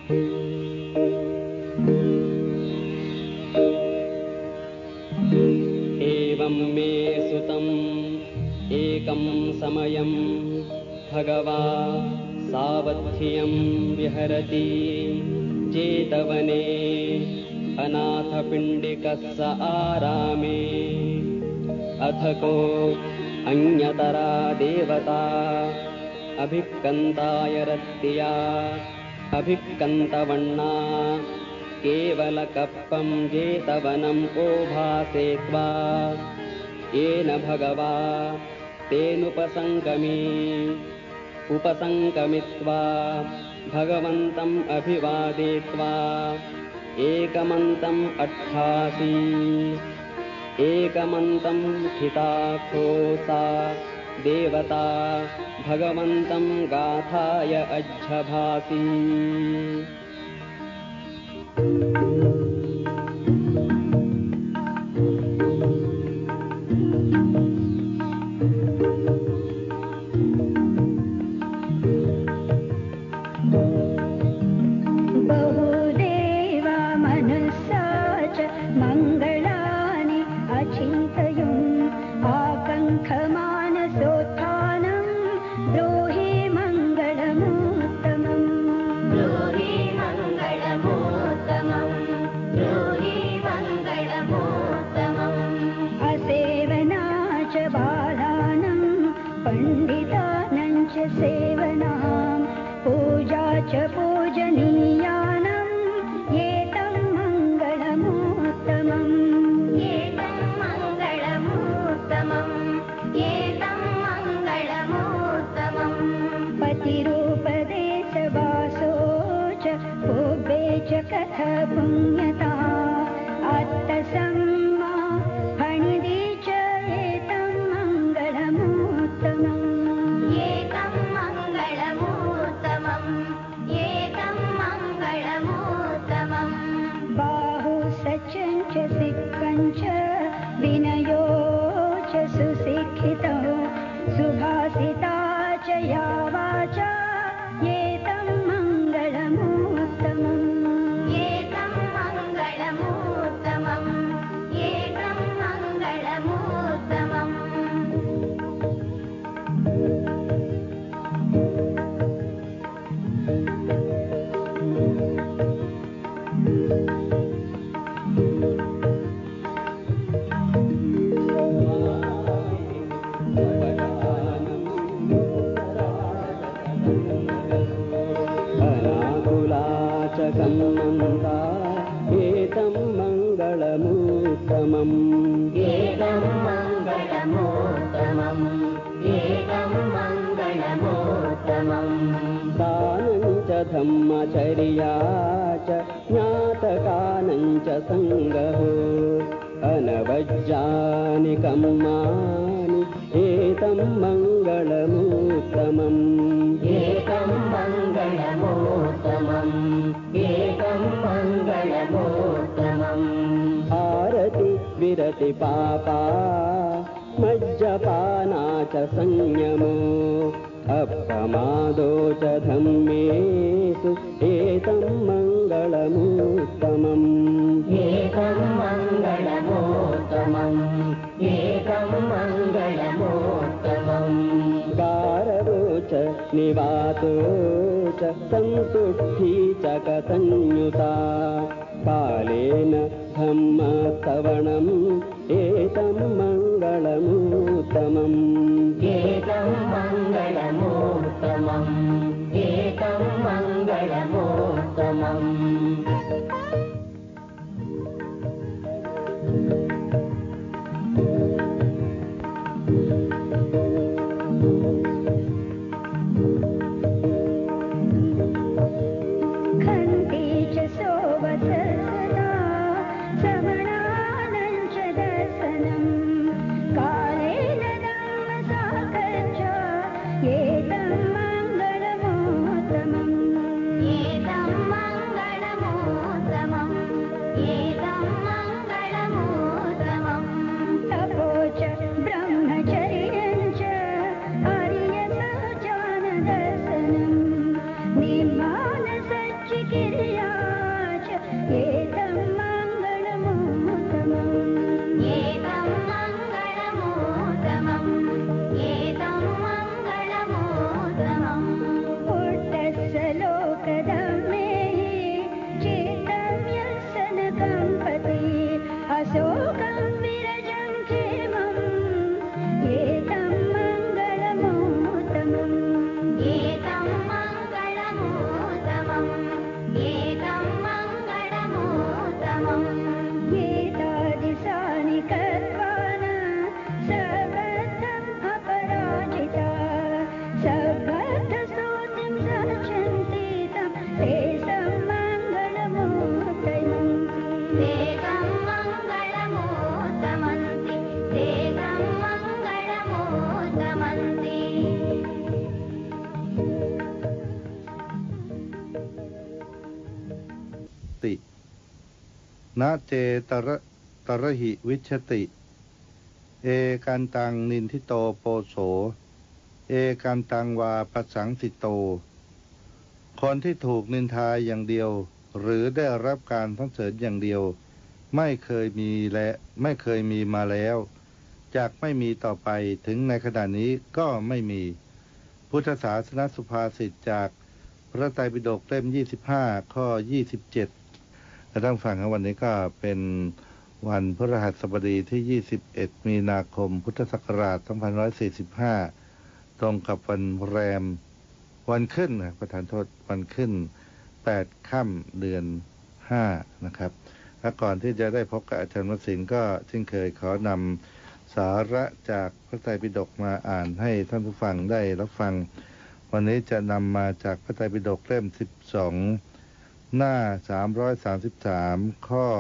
एवं मे सुतम् एकं समयं भगवान् सावधियं विहरति जेतवने अनाथपिण्डिकस्य आरामे। अथको अन्यतरा देवता अभिक्कन्ताय रत्या अभिक्कन्तवण्णा केवलकप्पं जेतवनम् ओभासे त्वा येन भगवा उपसङ्गमित्वा भगवन्तम् अभिवादयित्वा एकमन्तम् अट्ठासि एकमन्तं ठिताखो सा देवता भगवन्तं गाथाय अज्झभासि। धम्मचर्या च ज्ञातकानं च संगहो अनवज्यानि कर्माणि एतं मंगलमुत्तमम् एतं मंगलमुत्तमम् एतं मंगलमुत्तमम्। आरति विरति पापा मज्जपाना च संयमो अप्रमादो च धम्मेषु एतं मंगलमुत्तमम् एतं मंगलमुत्तमम् एतं मंगलमुत्तमम्। काररो च निवातो च संतुष्टि च कथन्युता कालेन धम्मश्रवणम् एतं मंगलमुत्तमम् एतं मंगलमुत्तमम् एतं मंगलमुत्तमम्। कालेन धम्मसाकर्य एतं मंगलमुत्तमम् นะเจตระหิวิชติ เอกันตังนินทิโตโปโส เอกันตังวาปสังสิโต คนที่ถูกนินทาอย่างเดียวหรือได้รับการสรรเสริญอย่างเดียวไม่เคยมีมาแล้วจากไม่มีต่อไปถึงในขณะนี้ก็ไม่มีพุทธศาสนสุภาษิตจากพระไตรปิฎกเล่ม25ข้อ27ท่านฟังครับวันนี้ก็เป็นวันพฤหัสบดีที่21มีนาคมพุทธศักราช2545ตรงกับวันแรมวันขึ้นประธานโทษวันขึ้น8ค่ำเดือน5นะครับและก่อนที่จะได้พบกับอาจารย์วสินทร์ก็เช่นเคยขอนำสาระจากพระไตรปิฎกมาอ่านให้ท่านผู้ฟังได้รับฟังวันนี้จะนำมาจากพระไตรปิฎกเล่ม12หน้า333ข้อ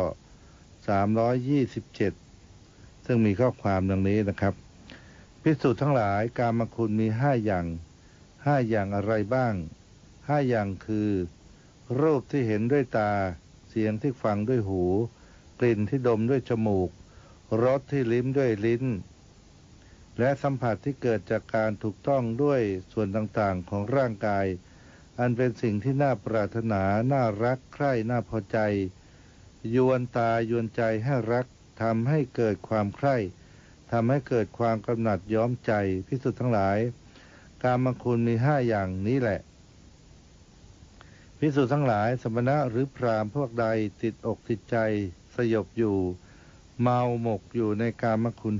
327ซึ่งมีข้อความดังนี้นะครับภิกษุทั้งหลายกามคุณมี5อย่างอะไรบ้าง5อย่างคือรูปที่เห็นด้วยตาเสียงที่ฟังด้วยหูกลิ่นที่ดมด้วยจมูกรสที่ลิ้มด้วยลิ้นและสัมผัสที่เกิดจากการถูกต้องด้วยส่วนต่างๆของร่างกายอันเป็นสิ่งที่น่าปรารถนาน่ารักใคร่น่าพอใจยวนตายวนใจให้รักทำให้เกิดความใคร่ทำให้เกิดความกำหนัดย้อมใจภิกษุทั้งหลายกามคุณมี5อย่างนี้แหละภิกษุทั้งหลายสมณะหรือพราหมณ์พวกใดติดอกติดใจสยบอยู่เมาหมกอยู่ในกามคุณ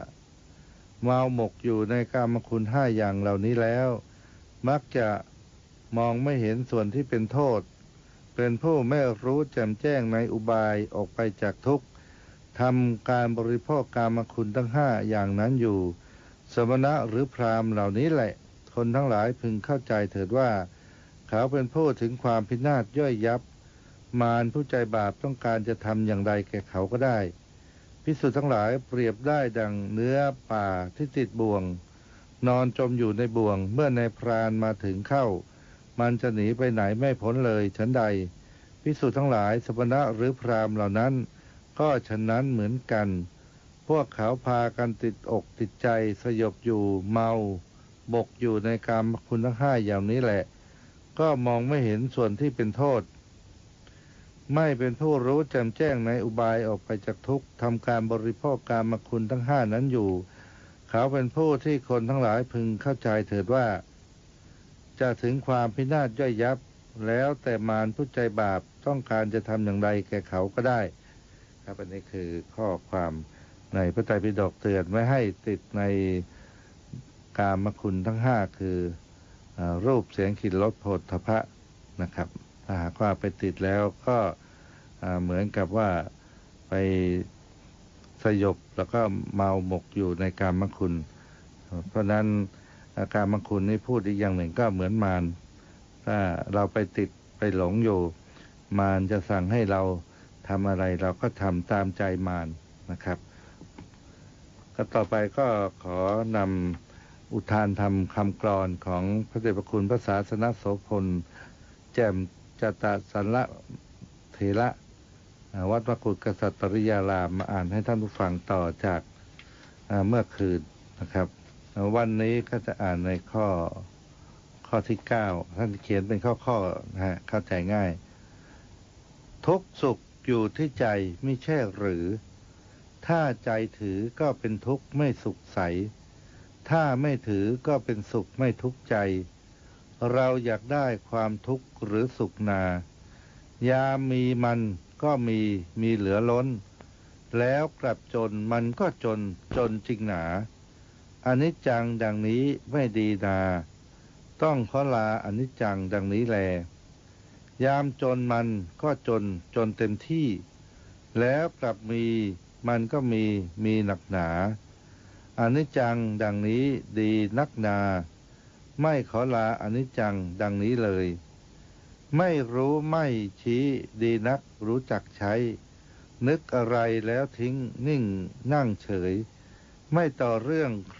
5เมาหมกอยู่ในกามคุณ5อย่างเหล่านี้แล้วมักจะมองไม่เห็นส่วนที่เป็นโทษเป็นผู้ไม่รู้แจ่มแจ้งในอุบายออกไปจากทุกข์ทำการบริโภคกามคุณทั้ง5อย่างนั้นอยู่สมณะหรือพราหมณ์เหล่านี้แหละคนทั้งหลายพึงเข้าใจเถิดว่าเขาเป็นผู้ถึงความพินาศย่อยยับมารผู้ใจบาปต้องการจะทำอย่างใดแก่เขาก็ได้ภิกษุทั้งหลายเปรียบได้ดังเนื้อป่าที่ติดบ่วงนอนจมอยู่ในบ่วงเมื่อนายพรานมาถึงเข้ามันจะหนีไปไหนไม่พ้นเลยฉันใดภิกษุทั้งหลายสมณะหรือพราหมณ์เหล่านั้นก็ฉะนั้นเหมือนกันพวกเขาพากันติดอกติดใจสยบอยู่เมาบกอยู่ในกามคุณทั้ง5อย่างนี้แหละก็มองไม่เห็นส่วนที่เป็นโทษไม่เป็นผู้รู้แจ่มแจ้งในอุบายออกไปจากทุกข์ทำการบริโภคกามคุณทั้ง5นั้นอยู่เขาเป็นผู้ที่คนทั้งหลายพึงเข้าใจเถิดว่าจะถึงความพินาศย่อยยับแล้วแต่มารผู้ใจบาปต้องการจะทำอย่างไรแก่เขาก็ได้ครับอันนี้คือข้อความในพระไตรปิฎกเตือนไม่ให้ติดในกามคุณทั้ง5คือรูปเสียงกลิ่นรสโผฏฐัพพะนะครับถ้าหากว่าไปติดแล้วก็เหมือนกับว่าไปสยบแล้วก็เมาหมกอยู่ในกามคุณเพราะนั้นกามคุณนี่พูดอีกอย่างหนึ่งก็เหมือนมารถ้าเราไปติดไปหลงอยู่มารจะสั่งให้เราทำอะไรเราก็ทำตามใจมารนะครับก็ต่อไปก็ขอนำอุทานธรรมคำกลอนของพระเดชพระคุณพระศาสนโสพลแจ่มจตสันละเถระวัดมกุฏกษัตริยารามมาอ่านให้ท่านผู้ฟังต่อจากเมื่อคืนนะครับวันนี้ก็จะอ่านในข้อที่9ท่านเขียนเป็นข้อนะฮะเข้าใจง่ายทุกข์สุขอยู่ที่ใจไม่ใช่หรือถ้าใจถือก็เป็นทุกข์ไม่สุขใสถ้าไม่ถือก็เป็นสุขไม่ทุกข์ใจเราอยากได้ความทุกข์หรือสุขนายามมีมันก็มีเหลือล้นแล้วกลับจนมันก็จนจริงหนาอนิจจังดังนี้ไม่ดีนาต้องขอลาอนิจจังดังนี้แลยามจนมันก็จนเต็มที่แล้วกลับมีมันก็มีหนักหนาอนิจจังดังนี้ดีนักนาไม่ขอลาอนิจจังดังนี้เลยไม่รู้ไม่ชี้ดีนักรู้จักใช้นึกอะไรแล้วทิ้งนิ่งนั่งเฉยไม่ต่อเรื่องเค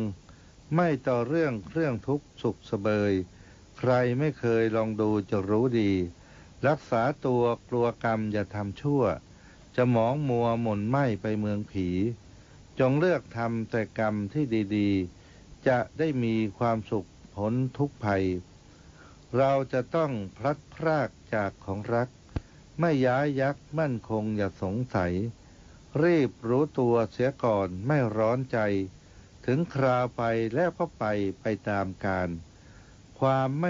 รื่องทุกข์สุขเสบยใครไม่เคยลองดูจะรู้ดีรักษาตัวกลัวกรรมอย่าทำชั่วจะหมองมัวหม่นไหม้ไปเมืองผี จงเลือกทำแต่กรรมที่ดีๆ จะได้มีความสุขพ้นทุกภัย เราจะต้องพลัดพรากจากของรัก ไม่ย้ายยักมั่นคงอย่าสงสัย รีบรู้ตัวเสียก่อนไม่ร้อนใจ ถึงคราวไปแล้วก็ไปตามกาลความไม่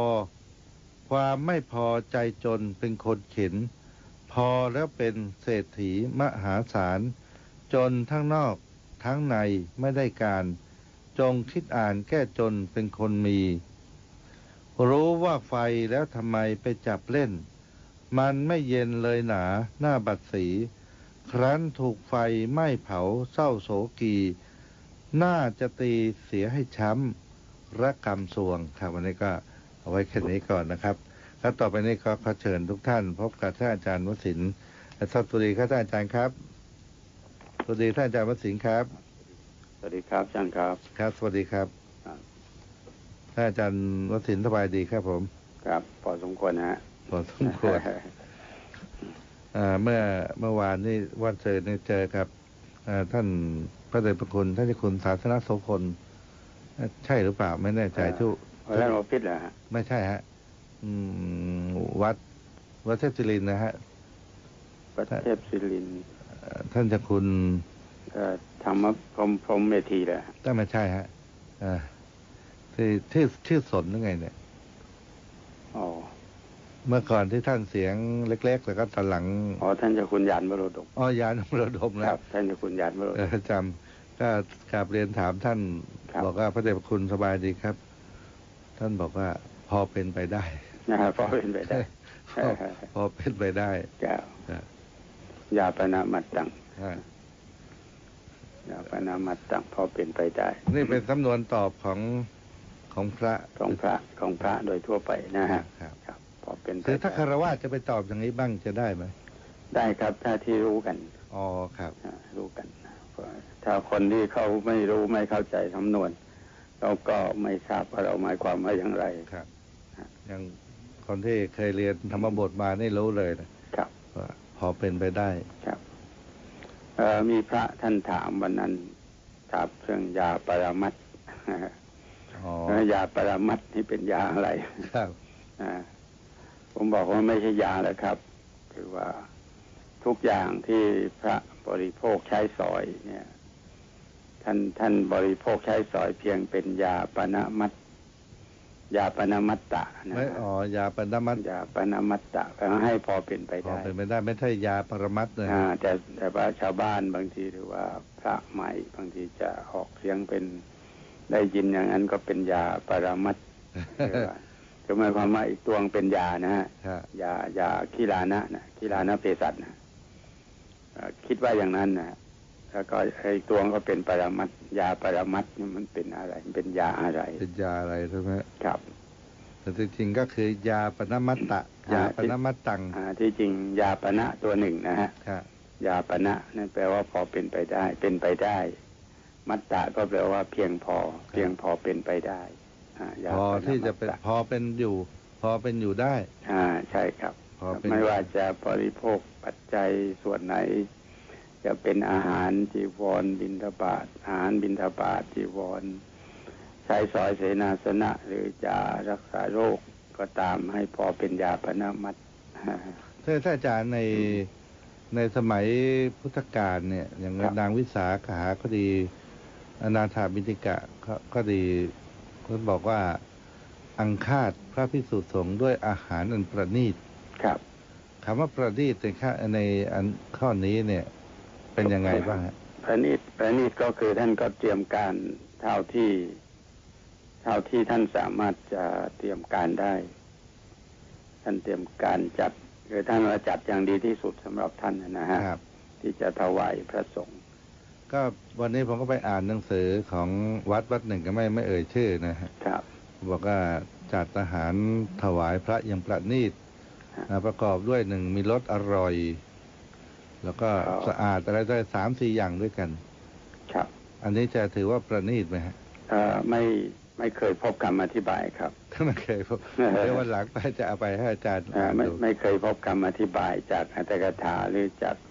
พอใจจนเป็นคนเข็น พอแล้วเป็นเศรษฐีมหาศาล จนทั้งนอกทั้งในไม่ได้การ จงคิดอ่านแก้จนเป็นคนมี รู้ว่าไฟแล้วทำไมไปจับเล่น มันไม่เย็นเลยหนาหน้าบัดสี ครั้นถูกไฟไหม้เผาเศร้าโศกีน่าจะตีเสียให้ช้ำระกรรมสวงครับวันนี้ก็เอาไว้แค่นี้ก่อนนะครับแล้วต่อไปนี้ก็ขอเชิญทุกท่านพบกับท่านอาจารย์วสินทร์สวัสดีครับท่านอาจารย์ครับสวัสดีท่านอาจารย์วสินทร์ครับสวัสดีครับอาจารย์ครับครับสวัสดีครับท่านอาจารย์วสินทร์สบายดีครับผมครับพอสมควรนะฮะพอสมควรเมื่อวานนี้วันเสาร์นี้เจอกับท่านพระเดชพระคุณท่านเจ้าคุณศาสนโสพลใช่หรือเปล่าไม่แน่ใจทุกท่านโอภิษเหรอฮะไม่ใช่ฮะวัดเทพศิรินนะฮะวัดเทพศิรินท่านเจ้าคุณธรรมพรหมเมธีแหละแต่ไม่ใช่ฮะที่ชื่อสนหรือไงเนี่ยเมื่อก่อนที่ท่านเสียงเล็กๆแล้วก็ตอนหลังท่านเจ้าคุณยานวโรดมยานวโรดมนะครับท่านเจ้าคุณยานวโรดมจำก็กราบเรียนถามท่านบอกว่าพระเดชพระคุณสบายดีครับ ท่านบอกว่าพอเป็นไปได้พอเป็นไปได้พอเป็นไปได้ยาปนามัตตังยาปนามัตตังพอเป็นไปได้นี่เป็นสำนวนตอบของพระโดยทั่วไปนะฮะครับพอเป็นคือถ้าคารวะจะไปตอบอย่างนี้บ้างจะได้ไหมได้ครับถ้าที่รู้กันครับรู้กันถ้าคนที่เขาไม่รู้ไม่เข้าใจสำนวนเราก็ไม่ทราบว่าเราหมายความว่าอย่างไรครับอย่างคนที่เคยเรียนธรรมบทมานี่รู้เลยนะครับว่าพอเป็นไปได้ครับมีพระท่านถามวันนั้นถามเรื่องยาปรมัตถ์ยาปรมัตถ์นี่เป็นยาอะไรครับผมบอกว่าไม่ใช่ยาแล้วครับคือว่าทุกอย่างที่พระบริโภคใช้สอยเนี่ยท่านบริโภคใช้สอยเพียงเป็นยาปนมัตตะนะยาปนมัตตะให้พอเป็นไปได้ไม่ใช่ยาปรมัตถ์เลยแต่ว่าชาวบ้านบางทีหรือว่าพระใหม่บางทีจะออกเสียงเป็นได้ยินอย่างนั้นก็เป็นยาปรมัตถ์ก็หมายความว่าอีกตัวเป็นยานะฮะยาคีลานะเภสัชนะคิดว่าอย่างนั้นนะแล้วก็ไอ้ตัวก็เป็นปรมัตถ์ยาปรมัตถ์นี่มันเป็นอะไรเป็นยาอะไรเป็นยาอะไรใช่ไหมครับแต่จริงๆก็คือยาปนมัตตะยาปนมัตตังที่จริงยาปนะตัวหนึ่งนะฮะยาปนะนั่นแปลว่าพอเป็นไปได้เป็นไปได้มัตตะก็แปลว่าเพียงพอเป็นไปได้พอที่จะเป็นพอเป็นอยู่ได้ใช่ครับไม่ว่าจะบริโภคปัจจัยส่วนไหนจะเป็นอาหารจีวรบิณฑบาตอาหารบิณฑบาตจีวรใช้สอยเสนาสนะหรือจะรักษาโรคก็ตามให้พอเป็นยาปนมัตถ์ท่านอาจารย์ในสมัยพุทธกาลเนี่ยอย่างนางวิสาขาก็ดีอนาถาบิณฑิกะก็ดีเขาบอกว่าอังคาดพระภิกษุสงฆ์ด้วยอาหารอันประณีตครับคำว่าประณีตในอันข้อนี้เนี่ยเป็นยังไงบ้างฮะประณีตก็คือท่านก็เตรียมการเท่าที่ท่านสามารถจะเตรียมการได้ท่านเตรียมการจัดคือท่านจัดอย่างดีที่สุดสำหรับท่านนะฮะที่จะถวายพระสงฆ์ก็วันนี้ผมก็ไปอ่านหนังสือของวัดหนึ่งก็ไม่เอ่ยชื่อนะครับบอกว่าจัดอาหารถวายพระอย่างประณีตประกอบด้วยหนึ่งมีรสอร่อยแล้วก็สะอาดอะไรได้3-4 อย่างด้วยกันครับอันนี้จะถือว่าประณีตไหมฮะไม่เคยพบคำอธิบายครับไม่เคยพบเดี๋ยววันหลังไปจะเอาไปให้อาจารย์ไม่เคยพบคำอธิบายจากอัตถกถาหรือจาก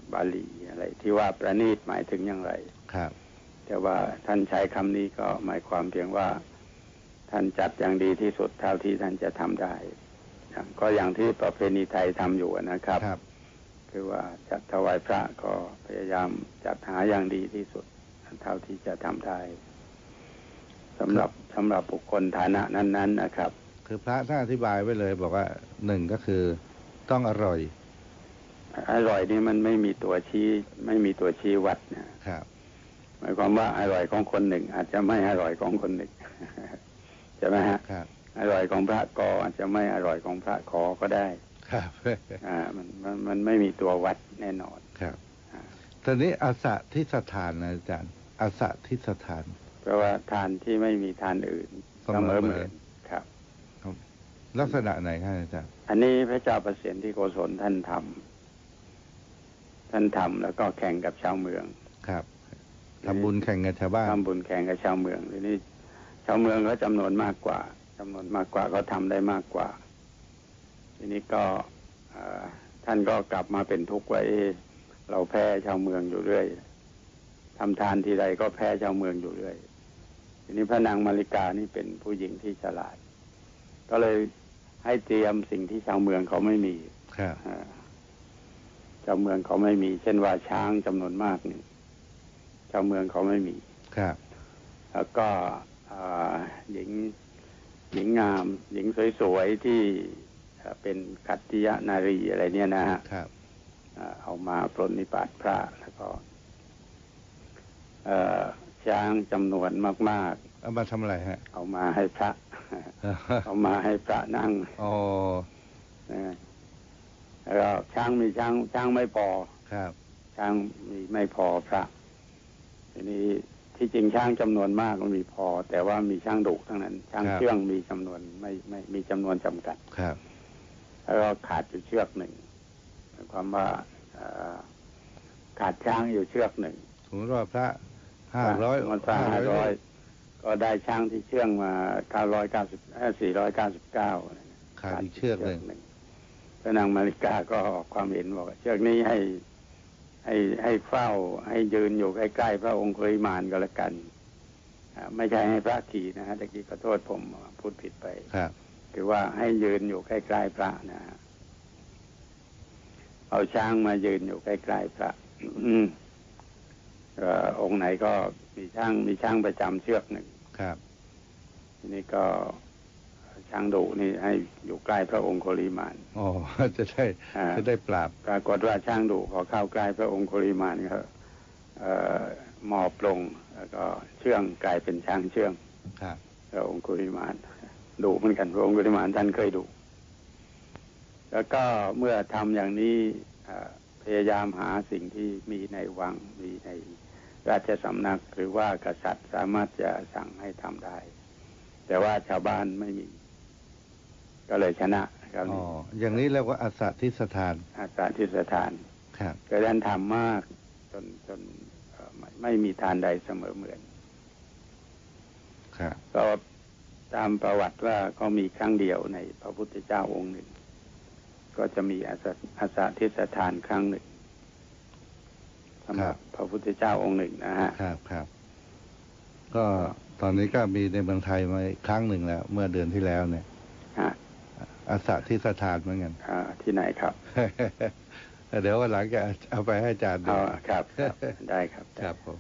บาลีอะไรที่ว่าประณีตหมายถึงอย่างไรครับแต่ว่าท่านใช้คำนี้ก็หมายความเพียงว่าท่านจัดอย่างดีที่สุดเท่าที่ท่านจะทำได้ก็อย่างที่ประเพณีไทยทำอยู่นะครับคือว่าจัดถวายพระก็พยายามจัดหาอย่างดีที่สุดเท่าที่จะทำได้สำหรับบุคคลฐานะนั้นๆนะครับคือพระท่านอธิบายไว้เลยบอกว่าหนึ่งก็คือต้องอร่อยนี่มันไม่มีตัวชี้วัดนะครับหมายความว่าอร่อยของคนหนึ่งอาจจะไม่อร่อยของคนหนึ่งใช่ไหมฮะอร่อยของพระกออาจจะไม่อร่อยของพระขอก็ได้ครับมันไม่มีตัววัดแน่นอนครับตอนนี้อาสะทิสถานนะอาจารย์อาสะทิสถานแปลว่าทานที่ไม่มีทานอื่นเสมอเหมือนครับลักษณะไหนครับอาจารย์อันนี้พระเจ้าประสิทธิโกศลท่านทำแล้วก็แข่งกับชาวเมืองครับทำบุญแข่งกับชาวบ้านทำบุญแข่งกับชาวเมืองทีนี้ชาวเมืองเขาจำนวนมากกว่าเขาทำได้มากกว่าทีนี้ก็ท่านก็กลับมาเป็นทุกข์ว่าเราแพ้ชาวเมืองอยู่เรื่อยทำทานทีไรก็แพ้ชาวเมืองอยู่เรื่อยทีนี้พระนางมาริกานี่เป็นผู้หญิงที่ฉลาดก็เลยให้เตรียมสิ่งที่ชาวเมืองเขาไม่มีชาวเมืองเขาไม่มีเช่นว่าช้างจำนวนมากนี่ชาวเมืองเขาไม่มีแล้วก็หญิงงามหญิงสวยๆที่เป็นขัตติยนารีอะไรเนี่ยนะฮะเอามาปรนนิบัติพระแล้วก็ช้างจำนวนมากๆเอามาทำอะไรฮะเอามาให้พระ เอามาให้พระนั่งแล้วก็ช้างไม่พอช้างมีไม่พอพระทีนี้ที่จริงช้างจำนวนมากมันมีพอแต่ว่ามีช้างดุทั้งนั้นช้างเชื่องมีจำนวนไม่มีจำนวนจำกัดแล้วก็ขาดอยู่เชือกหนึ่งหมายความว่าขาดช้างอยู่เชือกหนึ่งสมมติว่าพระ500 มัน500ก็ได้ช้างที่เชื่องมา499 ขาดอีกเชือกหนึ่งพระนางมาริกาก็ออกความเห็นบอกเชือกนี้ให้เฝ้าให้ยืนอยู่ใกล้ๆพระองค์คุริมานก็แล้วกันไม่ใช่ให้พระขี่นะฮะตะกี้ขอโทษผมพูดผิดไปคือว่าให้ยืนอยู่ใกล้ๆพระนะเอาช้างมายืนอยู่ใกล้ๆพระองค์ไหนก็มีช้างประจำเชือกหนึ่งทีนี้ก็ช้างดุนี่ให้อยู่ใกล้พระองค์โคลิมานจะได้ปราบปรากฏว่าช้างดุพอเข้าใกล้พระองค์โคลิมานก็หมอบลงแล้วก็เชื่องกลายเป็นช้างเชื่องพระองค์โคลิมานดุเหมือนกันพระองค์โคลิมานท่านเคยดุแล้วก็เมื่อทำอย่างนี้พยายามหาสิ่งที่มีในวังมีในราชสำนักหรือว่ากษัตริย์สามารถจะสั่งให้ทำได้แต่ว่าชาวบ้านไม่มีก็เลยชนะครับอย่างนี้เรียกว่าอาสาทิสถานก็ท่านทำมากจนไม่มีทานใดเสมอเหมือนก็ตามประวัติว่าเขามีครั้งเดียวในพระพุทธเจ้าองค์หนึ่งก็จะมีอาสาทิสถานครั้งหนึ่งสำหรับพระพุทธเจ้าองค์หนึ่งนะฮะครับก็ตอนนี้ก็มีในเมืองไทยมาครั้งหนึ่งแล้วเมื่อเดือนที่แล้วเนี่ยอาสาทิสถานเหมือนกันที่ไหนครับเดี๋ยววันหลังจะเอาไปให้อาจารย์ดูครับได้ครับครับผม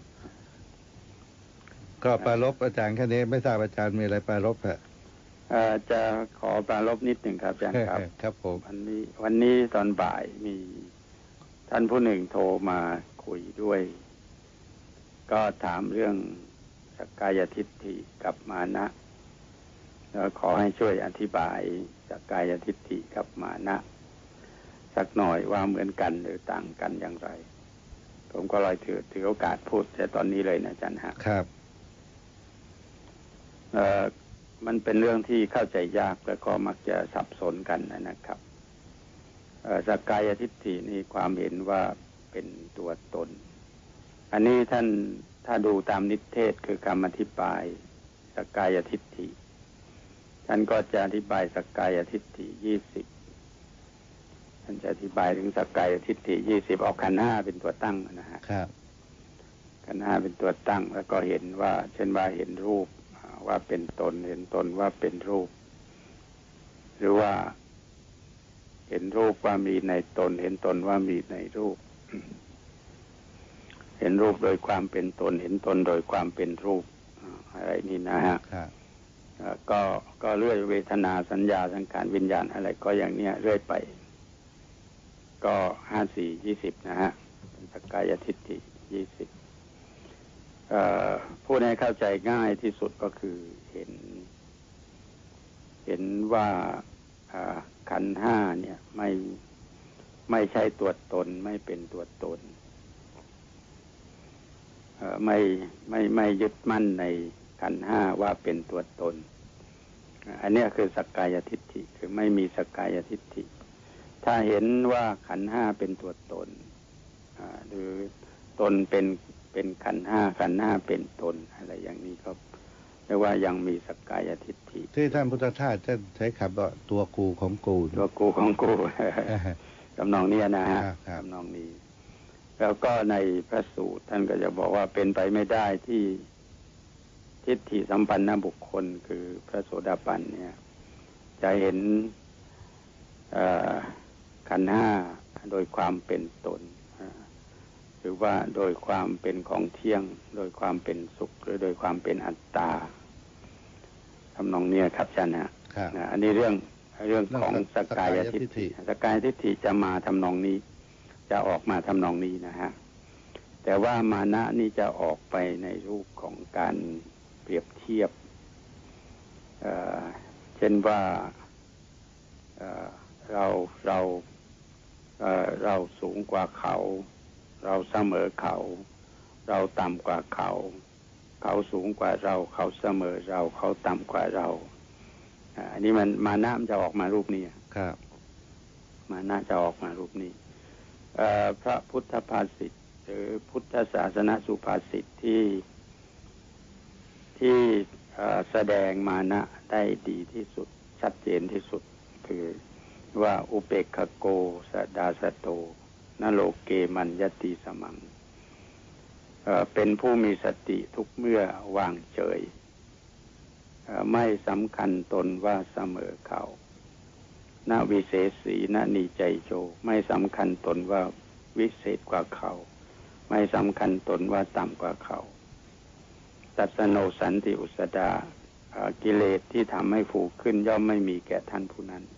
ก็ปรารภอาจารย์แค่นี้ไม่ทราบอาจารย์มีอะไรปรารภฮะจะขอปรารภนิดหนึ่งครับอาจารย์ครับครับผมวันนี้ตอนบ่ายมีท่านผู้หนึ่งโทรมาคุยด้วยก็ถามเรื่องสักกายทิฏฐิกับมานะแล้วขอให้ช่วยอธิบายสักกายทิฏฐิกับมานะสักหน่อยว่าเหมือนกันหรือต่างกันอย่างไรผมก็เลยถือโอกาสพูดแต่ตอนนี้เลยนะอาจารย์ครับมันเป็นเรื่องที่เข้าใจยากแล้วก็มักจะสับสนกันนะครับสักกายทิฏฐินี่ความเห็นว่าเป็นตัวตนอันนี้ท่านถ้าดูตามนิเทศคือคำอธิบายสักกายทิฏฐิท่านก็จะอธิบายสักกายทิฏฐิ20 ท่านจะอธิบายถึงสักกายทิฏฐิ20เอาขันธ์5เป็นตัวตั้งนะฮะครับขันธ์5เป็นตัวตั้งแล้วก็เห็นว่าเช่นว่าเห็นรูปว่าเป็นตนเห็นตนว่าเป็นรูปหรือว่าเห็นรูปว่ามีในตนเห็นตนว่ามีในรูป เห็นรูปโดยความเป็นตนเห็นตนโดยความเป็นรูปอะไรนี่นะฮะก็เรื่อยเวทนาสัญญาสังขารวิญญาณอะไรก็อย่างเนี้ยเรื่อยไปก็54 20นะฮะสักกายทิฏฐิ20พูดให้เข้าใจง่ายที่สุดก็คือเห็นว่าขันธ์5เนี่ยไม่ใช่ตัวตนไม่เป็นตัวตนไม่ยึดมั่นในขันธ์5ว่าเป็นตัวตนอันนี้คือสักกายทิฏฐิคือไม่มีสักกายทิฏฐิถ้าเห็นว่าขันธ์5เป็นตัวตนหรือตนเป็นขันธ์5ขันธ์5เป็นตนอะไรอย่างนี้ก็เรียกว่ายังมีสักกายทิฏฐิที่ท่านพุทธทาสจะใช้คำว่าตัวกูของกูตัวกูของกูทำนองนี้นะฮะทำนองนี้แล้วก็ในพระสูตรท่านก็จะบอกว่าเป็นไปไม่ได้ที่ทิฏฐิสัมปันนบุคคลคือพระโสดาบันเนี่ยจะเห็นขันธ์5โดยความเป็นตนหรือว่าโดยความเป็นของเที่ยงโดยความเป็นสุขหรือโดยความเป็นอัตตาทำนองนี้ครับอาจารย์ฮะอันนี้เรื่องของสักกายทิฏฐิสักกายทิฏฐิจะมาทำนองนี้จะออกมาทำนองนี้นะฮะแต่ว่ามานะนี่จะออกไปในรูปของการเปรียบเทียบเช่นว่าเราสูงกว่าเขาเราเสมอเขาเราต่ำกว่าเขาเขาสูงกว่าเราเขาเสมอเราเขาต่ำกว่าเราอันนี้มันมานะมันจะออกมารูปนี้ครับมานะจะออกมารูปนี้พระพุทธภาษิตหรือพุทธศาสนสุภาษิตที่แสดงมานะได้ดีที่สุดชัดเจนที่สุดคือว่าอุเปกขโกสดาสโตนโลเกมัญญติสมังเป็นผู้มีสติทุกเมื่อวางเฉยไม่สำคัญตนว่าเสมอเขานวิเศษสีนนีใจโจไม่สำคัญตนว่าวิเศษกว่าเขาไม่สำคัญตนว่าต่ำกว่าเขาตัสโนสันติอุสดากิเลสที่ทำให้ฟูขึ้นย่อมไม่มีแก่ท่านผู้นั้น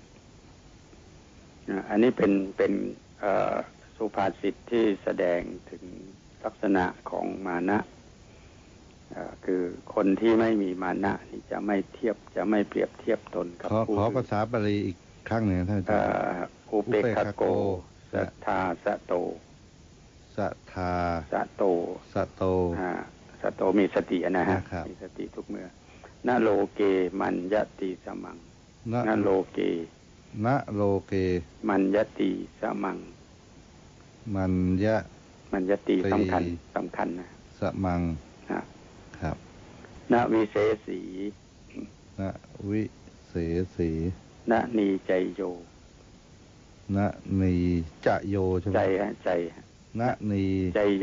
อันนี้เป็นสุภาษิตที่แสดงถึงลักษณะของมานะคือคนที่ไม่มีมานะนี่จะไม่เทียบจะไม่เปรียบเทียบตนกับผู้ขอภาษาบาลีอีกครั้งหนึ่งท่านอาจารย์อุเปกขโกสัทธาสะโตสัทธาสะโตสะโตสะโตมีสตินะฮะมีสติทุกเมื่อนะโลเกมัญญติสมังนะโลเกนะโลเกมัญญติสมังมัญญติสำคัญนะสมังครับนะวิเศสีนะวิเศสีนะนีใจโยนะนีจะโยใช่ไหมใจนะนีใจโย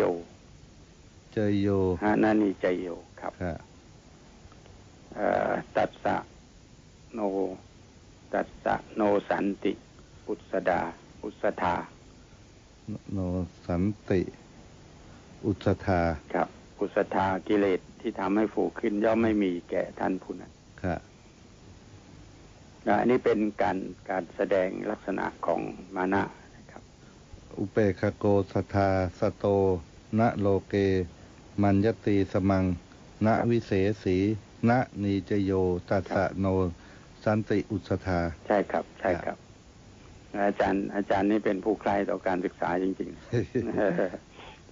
นะนีใจโยครับตัสสะโนสันติอุสธาโนสันติอุสธาครับอุสธากิเลสที่ทำให้ฟูขึ้นย่อมไม่มีแก่ท่านผู้นั้นครับอันนี้เป็นการแสดงลักษณะของมานะนะครับอุเปกขโกสัทธาสโตนะโลเกมัญญติสมังนะวิเศสีนะนีจโยตัสสะโนสันติอุสธาใช่ครับอาจารย์นี่เป็นผู้ใคร่ต่อการศึกษาจริงๆ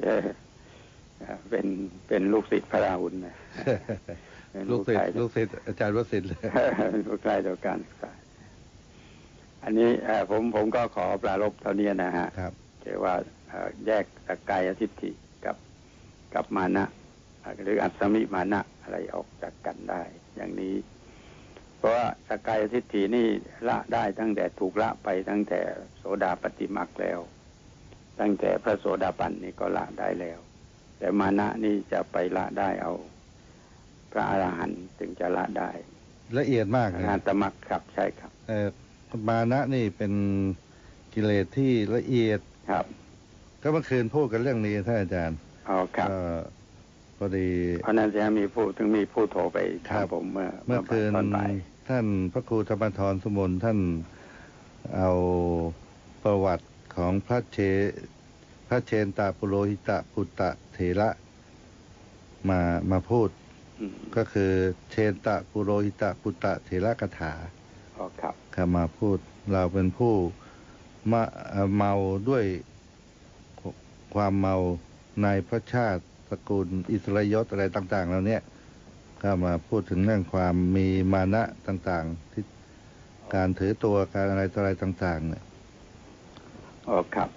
เป็นลูกศิษย์พระราหุลนะลูกศิษย์อาจารย์วสิทธิ์เป็นผู้ใคร่ต่อการศึกษาอันนี้ผมก็ขอปรารภเท่านี้นะฮะคือว่าแยกสักกายทิฏฐิกับมานะหรืออัตสมิมานะอะไรออกจากกันได้อย่างนี้ราะว่าสกายทิฏฐินี่ละได้ตั้งแต่ถูกละไปตั้งแต่โสดาปัตติมรรคแล้ว ตั้งแต่พระโสดาบันนี่ก็ละได้แล้ว แต่มานะนี่จะไปละได้เอาพระอรหันต์ถึงจะละได้ละเอียดมากอรหันตมรรคครับใช่ครับมานะนี่เป็นกิเลสที่ละเอียดครับก็เมื่อคืนพูดกันเรื่องนี้ท่านอาจารย์ครับพอดีเพราะนั้นจะมีผู้โทรไปถามผมเมื่อคืนท่านพระครูธรรมธรสุมนท่านเอาประวัติของพระเชนตาปุโรหิตะปุตตะเถระมาพูดก็คือเชนตะปุโรหิตะปุตตะเถระคาถาครับมาพูดเราเป็นผู้เมาด้วยความเมาในพระชาติตระกูลอิสริยศอะไรต่างๆแล้วเนี่ยก็มาพูดถึงเรื่องความมีมานะต่างๆที่การถือตัวการอะไรต่างๆเนี่ยครับ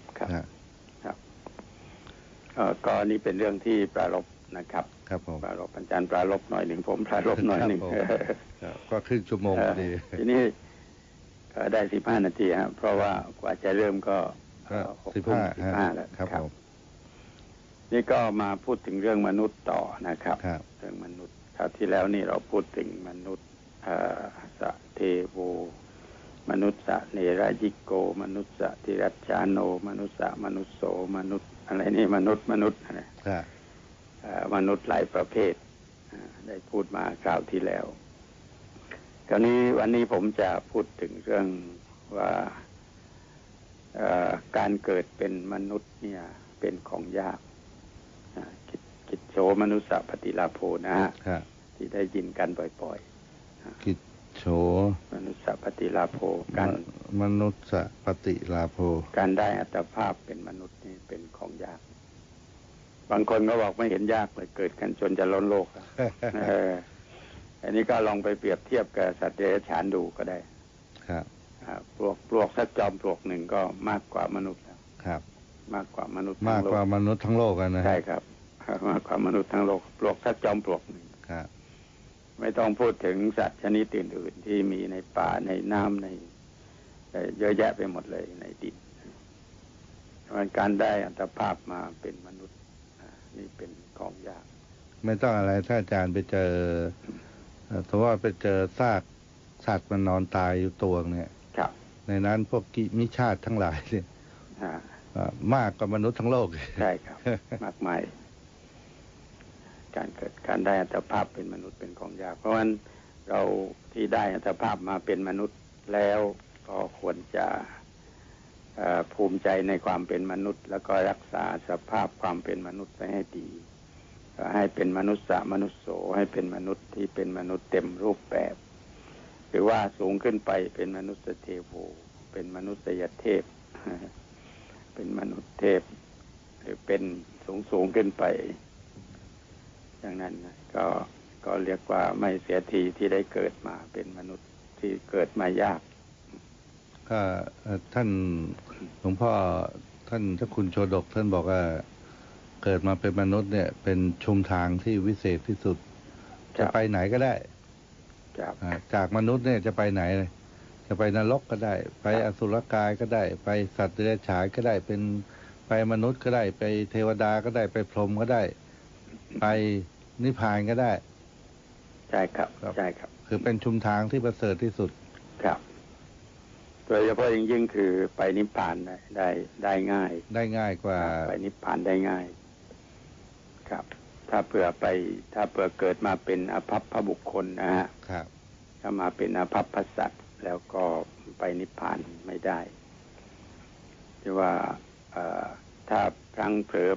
ก็นี่เป็นเรื่องที่ปรารภนะครับครับผมปรารภอาจารย์ปรารภหน่อยหนึ่งผมปรารภหน่อยหนึ่งก็ครึ่งชั่วโมงพอดีทีนี้ได้15 นาทีครับเพราะว่ากว่าจะเริ่มก็ 15แล้วครับนี่ก็มาพูดถึงเรื่องมนุษย์ต่อนะครับเรื่องมนุษย์คราวที่แล้วนี่เราพูดถึงมนุษย์สะเทโวมนุษย์สะเนรยิโกมนุษย์สะทิรัชชาโนมนุษย์สะมนุษย์โสมนุษย์อะไรนี่มนุษย์อะไรมนุษย์หลายประเภทได้พูดมาคราวที่แล้วคราวนี้วันนี้ผมจะพูดถึงเรื่องว่าการเกิดเป็นมนุษย์เนี่ยเป็นของยากกิจโฉมนุสสะปฏิลาโภนะฮะที่ได้ยินกันบ่อยๆกิจโฉมนุสสะปฏิลาโภการมนุสสะปฏิลาโภการได้อัตภาพเป็นมนุษย์นี่เป็นของยากบางคนก็บอกไม่เห็นยากเลยเกิดกันจนจะล้นโลกอันนี้ก็ลองไปเปรียบเทียบกับสัตว์เดรัจฉานดูก็ได้ครับปลวกสักจอมปลวกหนึ่งก็มากกว่ามนุษย์แล้วครับมากกว่ามนุษย์มากกว่ามนุษย์ทั้งโลกนะใช่ครับมากกว่ามนุษย์ทั้งโลกปลวกสักจอมปลวกหนึ่งครับไม่ต้องพูดถึงสัตว์ชนิดอื่นๆที่มีในป่าในน้ำในเยอะแยะไปหมดเลยในดินการได้อัตภาพมาเป็นมนุษย์นี่เป็นของยากไม่ต้องอะไรถ้าอาจารย์ไปเจอสมมติว่าไปเจอซากสัตว์มันนอนตายอยู่ตัวเนี่ยในนั้นพวกกิมิชาติทั้งหลายเนี่ยมากกว่ามนุษย์ทั้งโลกใช่ครับมากมายการได้อัตภาพเป็นมนุษย์เป็นของยากเพราะฉะนั้นเราที่ได้อัตภาพมาเป็นมนุษย์แล้วก็ควรจะภูมิใจในความเป็นมนุษย์แล้วก็รักษาสภาพความเป็นมนุษย์ไว้ให้ดีให้เป็นมนุษย์สะมนุษย์โสให้เป็นมนุษย์ที่เป็นมนุษย์เต็มรูปแบบหรือว่าสูงขึ้นไปเป็นมนุษย์เทโวเป็นมนุษยเทพเป็นมนุษย์เทพหรือเป็นสูงขึ้นไปอย่างนั้นก็เรียกว่าไม่เสียทีที่ได้เกิดมาเป็นมนุษย์ที่เกิดมายากก็ท่านหลวงพ่อท่านเจ้าคุณโชดกท่านบอกว่าเกิดมาเป็นมนุษย์เนี่ยเป็นชุมทางที่วิเศษที่สุดจะไปไหนก็ได้จากมนุษย์เนี่ยจะไปไหนเลยจะไปนรกก็ได้ไปอสุรกายก็ได้ไปสัตว์เดรัจฉานก็ได้เป็นไปมนุษย์ก็ได้ไปเทวดาก็ได้ไปพรหมก็ได้ไปนิพพานก็ได้ใช่ครับใช่ครับคือเป็นชุมทางที่ประเสริฐที่สุดครับโดยเฉพาะยิ่งคือไปนิพพานได้ง่ายกว่าไปนิพพานได้ง่ายครับถ้าเผื่อเกิดมาเป็นอภัพพบุคคลนะฮะครับถ้ามาเป็นอภัพพสัตว์แล้วก็ไปนิพพานไม่ได้ที่ว่าถ้าพลั้งเผลอ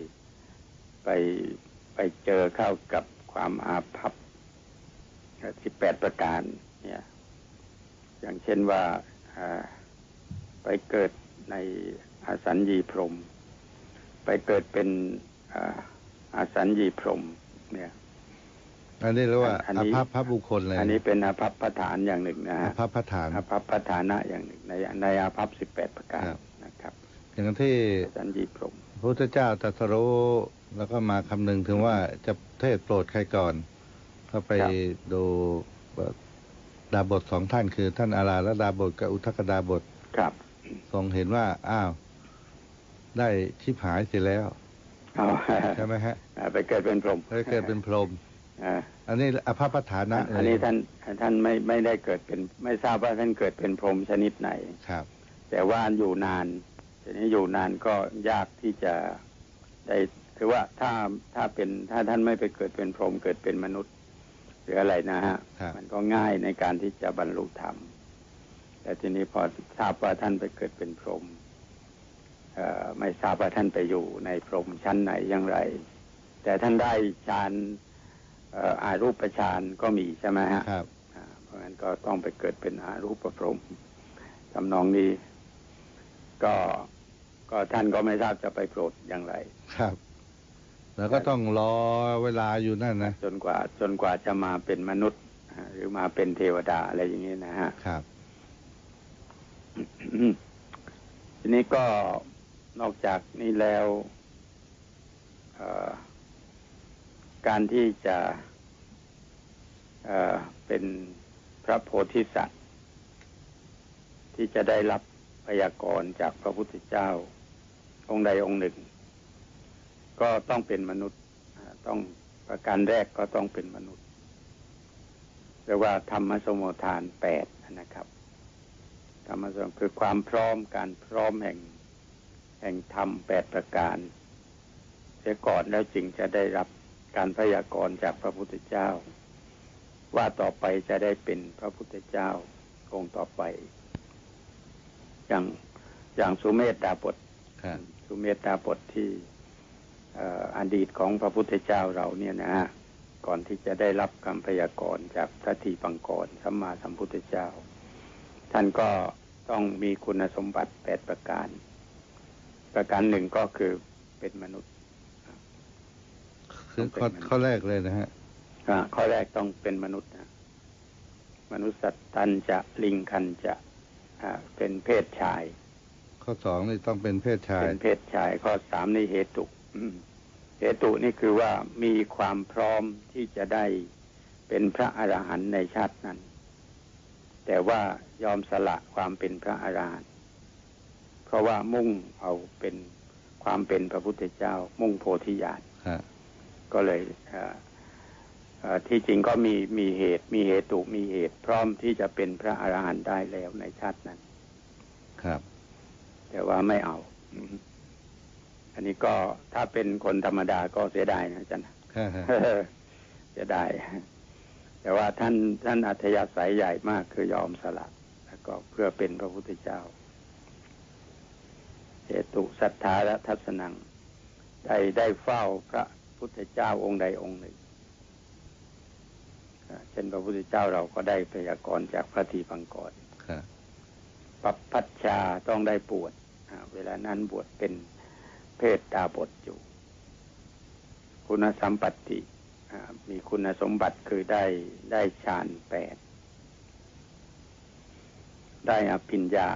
ไปเจอเข้ากับความอาภัพ18ประการเนี่ยอย่างเช่นว่าไปเกิดในอสัญญีพรหมไปเกิดเป็นอสัญญีพรหมเนี่ยอันนี้เรียกว่าอภัพพบุคคลเลยอันนี้เป็นอภัพพฐานอย่างหนึ่งนะฮะอภัพพฐานอภัพพฐานะอย่างหนึ่งในอภัพ18ประการนะครับอย่างที่อสัญญีพรหมพระพุทธเจ้าตรัสรู้แล้วก็มาคำนึงถึงว่าจะเทศโปรดใครก่อนก็ไปดูดาบทสองท่านคือท่านอาราลดาบทกับอุทกดาบทครับทรงเห็นว่าอ้าวได้ชิบหายเสียแล้วเอาใช่ไหมฮะไปเกิดเป็นพรหมได้เกิดเป็นพรหมอ่าอันนี้อภัพฐานะอันนี้ท่านไม่ได้เกิดเป็นไม่ทราบว่าท่านเกิดเป็นพรหมชนิดไหนครับแต่ว่าอยู่นานทีนี้อยู่นานก็ยากที่จะได้คือว่าถ้าท่านไม่ไปเกิดเป็นพรหมเกิดเป็นมนุษย์หรืออะไรนะฮะครับมันก็ง่ายในการที่จะบรรลุธรรมแต่ทีนี้พอทราบว่าท่านไปเกิดเป็นพรหมไม่ทราบว่าท่านไปอยู่ในพรหมชั้นไหนอย่างไร แต่ท่านได้ฌานอารูปฌานก็มีใช่ไหมฮะครับเพราะฉะนั้นก็ต้องไปเกิดเป็นอารูปพรหมทำนองนี้ก็ท่านก็ไม่ทราบจะไปโปรดอย่างไรครับ แล้วก็ต้องรอเวลาอยู่นั่นนะจนกว่าจะมาเป็นมนุษย์หรือมาเป็นเทวดาอะไรอย่างนี้นะฮะครับทีนี้ก็นอกจากนี้แล้วการที่จะเป็นพระโพธิสัตว์ที่จะได้รับพยากรณ์จากพระพุทธเจ้าองค์ใดองค์หนึ่งก็ต้องเป็นมนุษย์ต้องประการแรกก็ต้องเป็นมนุษย์เรียกว่าธรรมสมุฏฐาน8นะครับธรรมสมุฏฐานคือความพร้อมการพร้อมแห่งธรรม8ประการเสียก่อนแล้วจึงจะได้รับการพยากรณ์จากพระพุทธเจ้าว่าต่อไปจะได้เป็นพระพุทธเจ้าองค์ต่อไปอย่างสุเมธดาบทครับสุเมธดาบทที่อดีตของพระพุทธเจ้าเราเนี่ยนะฮะก่อนที่จะได้รับคำพยากรณ์จากพระทีปังกรสัมมาสัมพุทธเจ้าท่านก็ต้องมีคุณสมบัติ8ประการประการหนึ่งก็คือเป็นมนุษย์คือข้อแรกเลยนะฮะข้อแรกต้องเป็นมนุษย์นะมนุษย์สัตตัญจะลิงคันจะเป็นเพศชายข้อสองนี่ต้องเป็นเพศชายเป็นเพศชายข้อ3นี่เหตุเหตุนี่คือว่ามีความพร้อมที่จะได้เป็นพระอรหันต์ในชาตินั้นแต่ว่ายอมสละความเป็นพระอรหันต์เพราะว่ามุ่งเอาเป็นความเป็นพระพุทธเจ้ามุ่งโพธิญาณก็เลยที่จริงก็มีเหตุมีเหตุมีเหตุพร้อมที่จะเป็นพระอรหันต์ได้แล้วในชาตินั้นครับแต่ว่าไม่เอาอันนี้ก็ถ้าเป็นคนธรรมดาก็เสียดายนะอาจารย์เสียดายแต่ว่าท่านอัธยาศัยใหญ่มากคือยอมสละแล้วก็เพื่อเป็นพระพุทธเจ้าเหตุศรัทธาและทัศนังได้เฝ้าพระพุทธเจ้าองค์ใดองค์หนึ่งเช่นพระพุทธเจ้าเราก็ได้พยากรณ์จากพระทีปังกรปัปปัชชาต้องได้บวชเวลานั้นบวชเป็นเพศดาบทอยู่คุณสัมปัตติมีคุณสมบัติคือได้ฌาน8ได้อภิญญา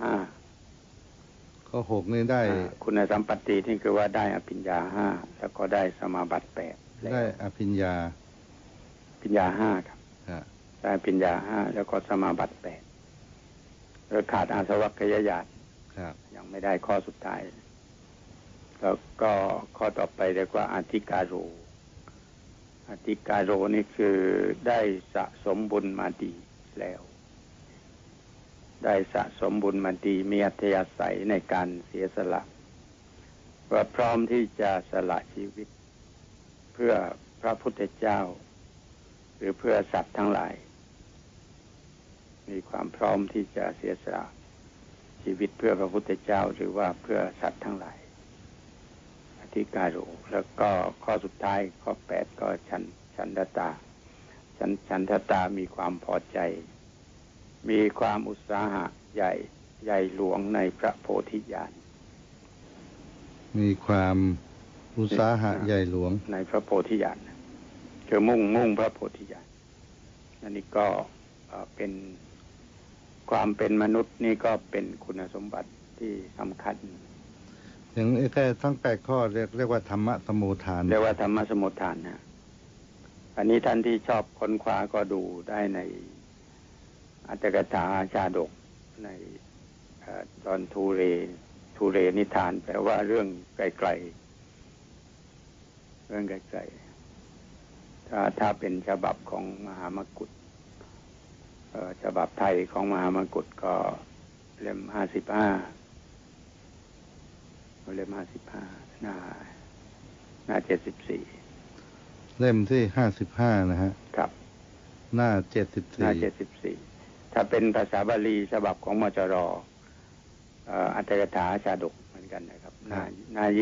5 ข้อ6นี่ได้คุณสัมปัตติที่คือว่าได้อภิญญา5แล้วก็ได้สมาบัติ8 ได้อภิญญา 5ครับได้อภิญญา5แล้วก็สมาบัติ8แล้วขาดอาสวัคยญาณยังไม่ได้ข้อสุดท้ายแล้วก็ข้อต่อไปเรียกว่าอธิการโรอธิการโรนี่คือได้สะสมบุญมาดีแล้วได้สะสมบุญมาดีมีอัธยาศัยในการเสียสละว่าพร้อมที่จะสละชีวิตเพื่อพระพุทธเจ้าหรือเพื่อสัตว์ทั้งหลายมีความพร้อมที่จะเสียสละชีวิตเพื่อพระพุทธเจ้าหรือว่าเพื่อสัตว์ทั้งหลายอธิการโรแล้วก็ข้อสุดท้ายข้อ8ก็ฉันทตาฉันทตามีความพอใจมีความอุตสาหะใหญ่หลวงในพระโพธิญาณมีความอุตสาหะใหญ่หลวงในพระโพธิญาณคือมุ่งพระโพธิญาณอันนี้ก็เป็นความเป็นมนุษย์นี่ก็เป็นคุณสมบัติที่สำคัญอย่างแค่ทั้ง8ข้อเรียกว่าธรรมสมุฏฐานเรียกว่าธรรมสมุฏฐานนะอันนี้ท่านที่ชอบค้นคว้าก็ดูได้ในอัตถกถาชาดกในตอนทูเรนิทานแปลว่าเรื่องไกลๆเรื่องไกลๆถ้าเป็นฉบับของมหามกุฏฉบับไทยของมหามกุฏก็เล่ม55เล่ม55หน้า74 เล่มที่55นะฮะครับหน้า 74ถ้าเป็นภาษาบาลีฉบับของมจรอัตถกถาชาดกเหมือนกันนะครับหน้า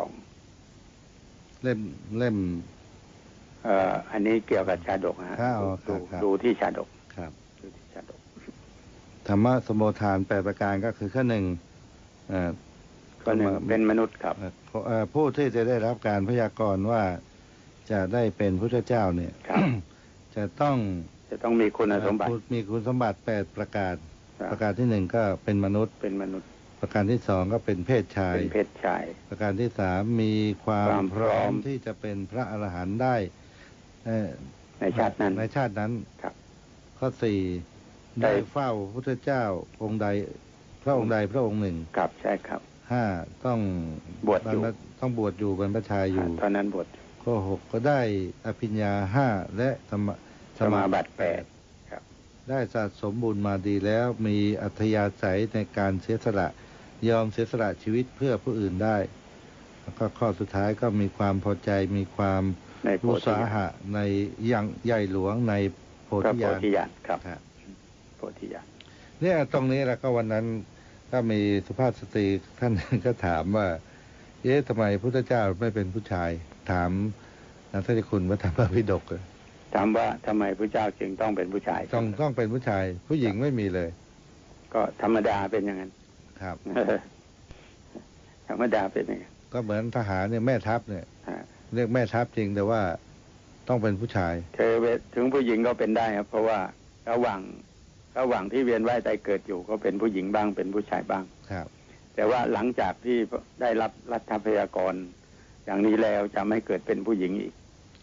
22 เล่มอันนี้เกี่ยวกับชาดกฮะดูที่ชาดกครับดูที่ชาดกธรรมะสมโภชาน8ประการก็คือข้อหนึ่งเป็นมนุษย์ครับผู้ที่จะได้รับการพยากรณ์ว่าจะได้เป็นพุทธเจ้าเนี่ย จะต้องมีคุณสมบัติ 8ประการประการที่1ก็เป็นมนุษย์ประการที่2ก็เป็นเพศชายประการที่3มีความพร้อมที่จะเป็นพระอรหันต์ได้ในชาตินั้นข้อ4ได้เฝ้าพุทธเจ้าองค์ใดพระองค์หนึ่งครับใช่ครับ 5ต้องบวชอยู่บรรพชาอยู่ตอนนั้นบวชข้อ6ก็ได้อภิญญา5และสมาบัติ8 ครับได้สะสมบุญมาดีแล้วมีอัธยาศัยในการเสียสละยอมเสียสละชีวิตเพื่อผู้อื่นได้แล้วก็ข้อสุดท้ายก็มีความพอใจมีความอุตสาหะในอย่างใหญ่หลวงในโพธิญาณครับโพธิญาณเนี่ยตรงนี้แล้วก็วันนั้นก็มีสุภาพสตรีท่านนึงก็ถามว่าทำไมพุทธเจ้าไม่เป็นผู้ชายถามท่านคุณพระธรรมปิฎกถามว่าทำไมพระเจ้าจึงต้องเป็นผู้ชายต้องเป็นผู้ชายผู้หญิงไม่มีเลยก็ธรรมดาเป็นอย่างนั้นครับธรรมดาเป็นอย่างนั้นก็เหมือนทหารเนี่ยแม่ทัพเนี่ยเรียกแม่ทัพจริงแต่ว่าต้องเป็นผู้ชายถึงผู้หญิงก็เป็นได้ครับเพราะว่าระหว่างที่เวียนว่ายตายเกิดอยู่ก็เป็นผู้หญิงบ้างเป็นผู้ชายบ้างครับแต่ว่าหลังจากที่ได้รับรัฐพยากรณ์อย่างนี้แล้วจะไม่เกิดเป็นผู้หญิงอีก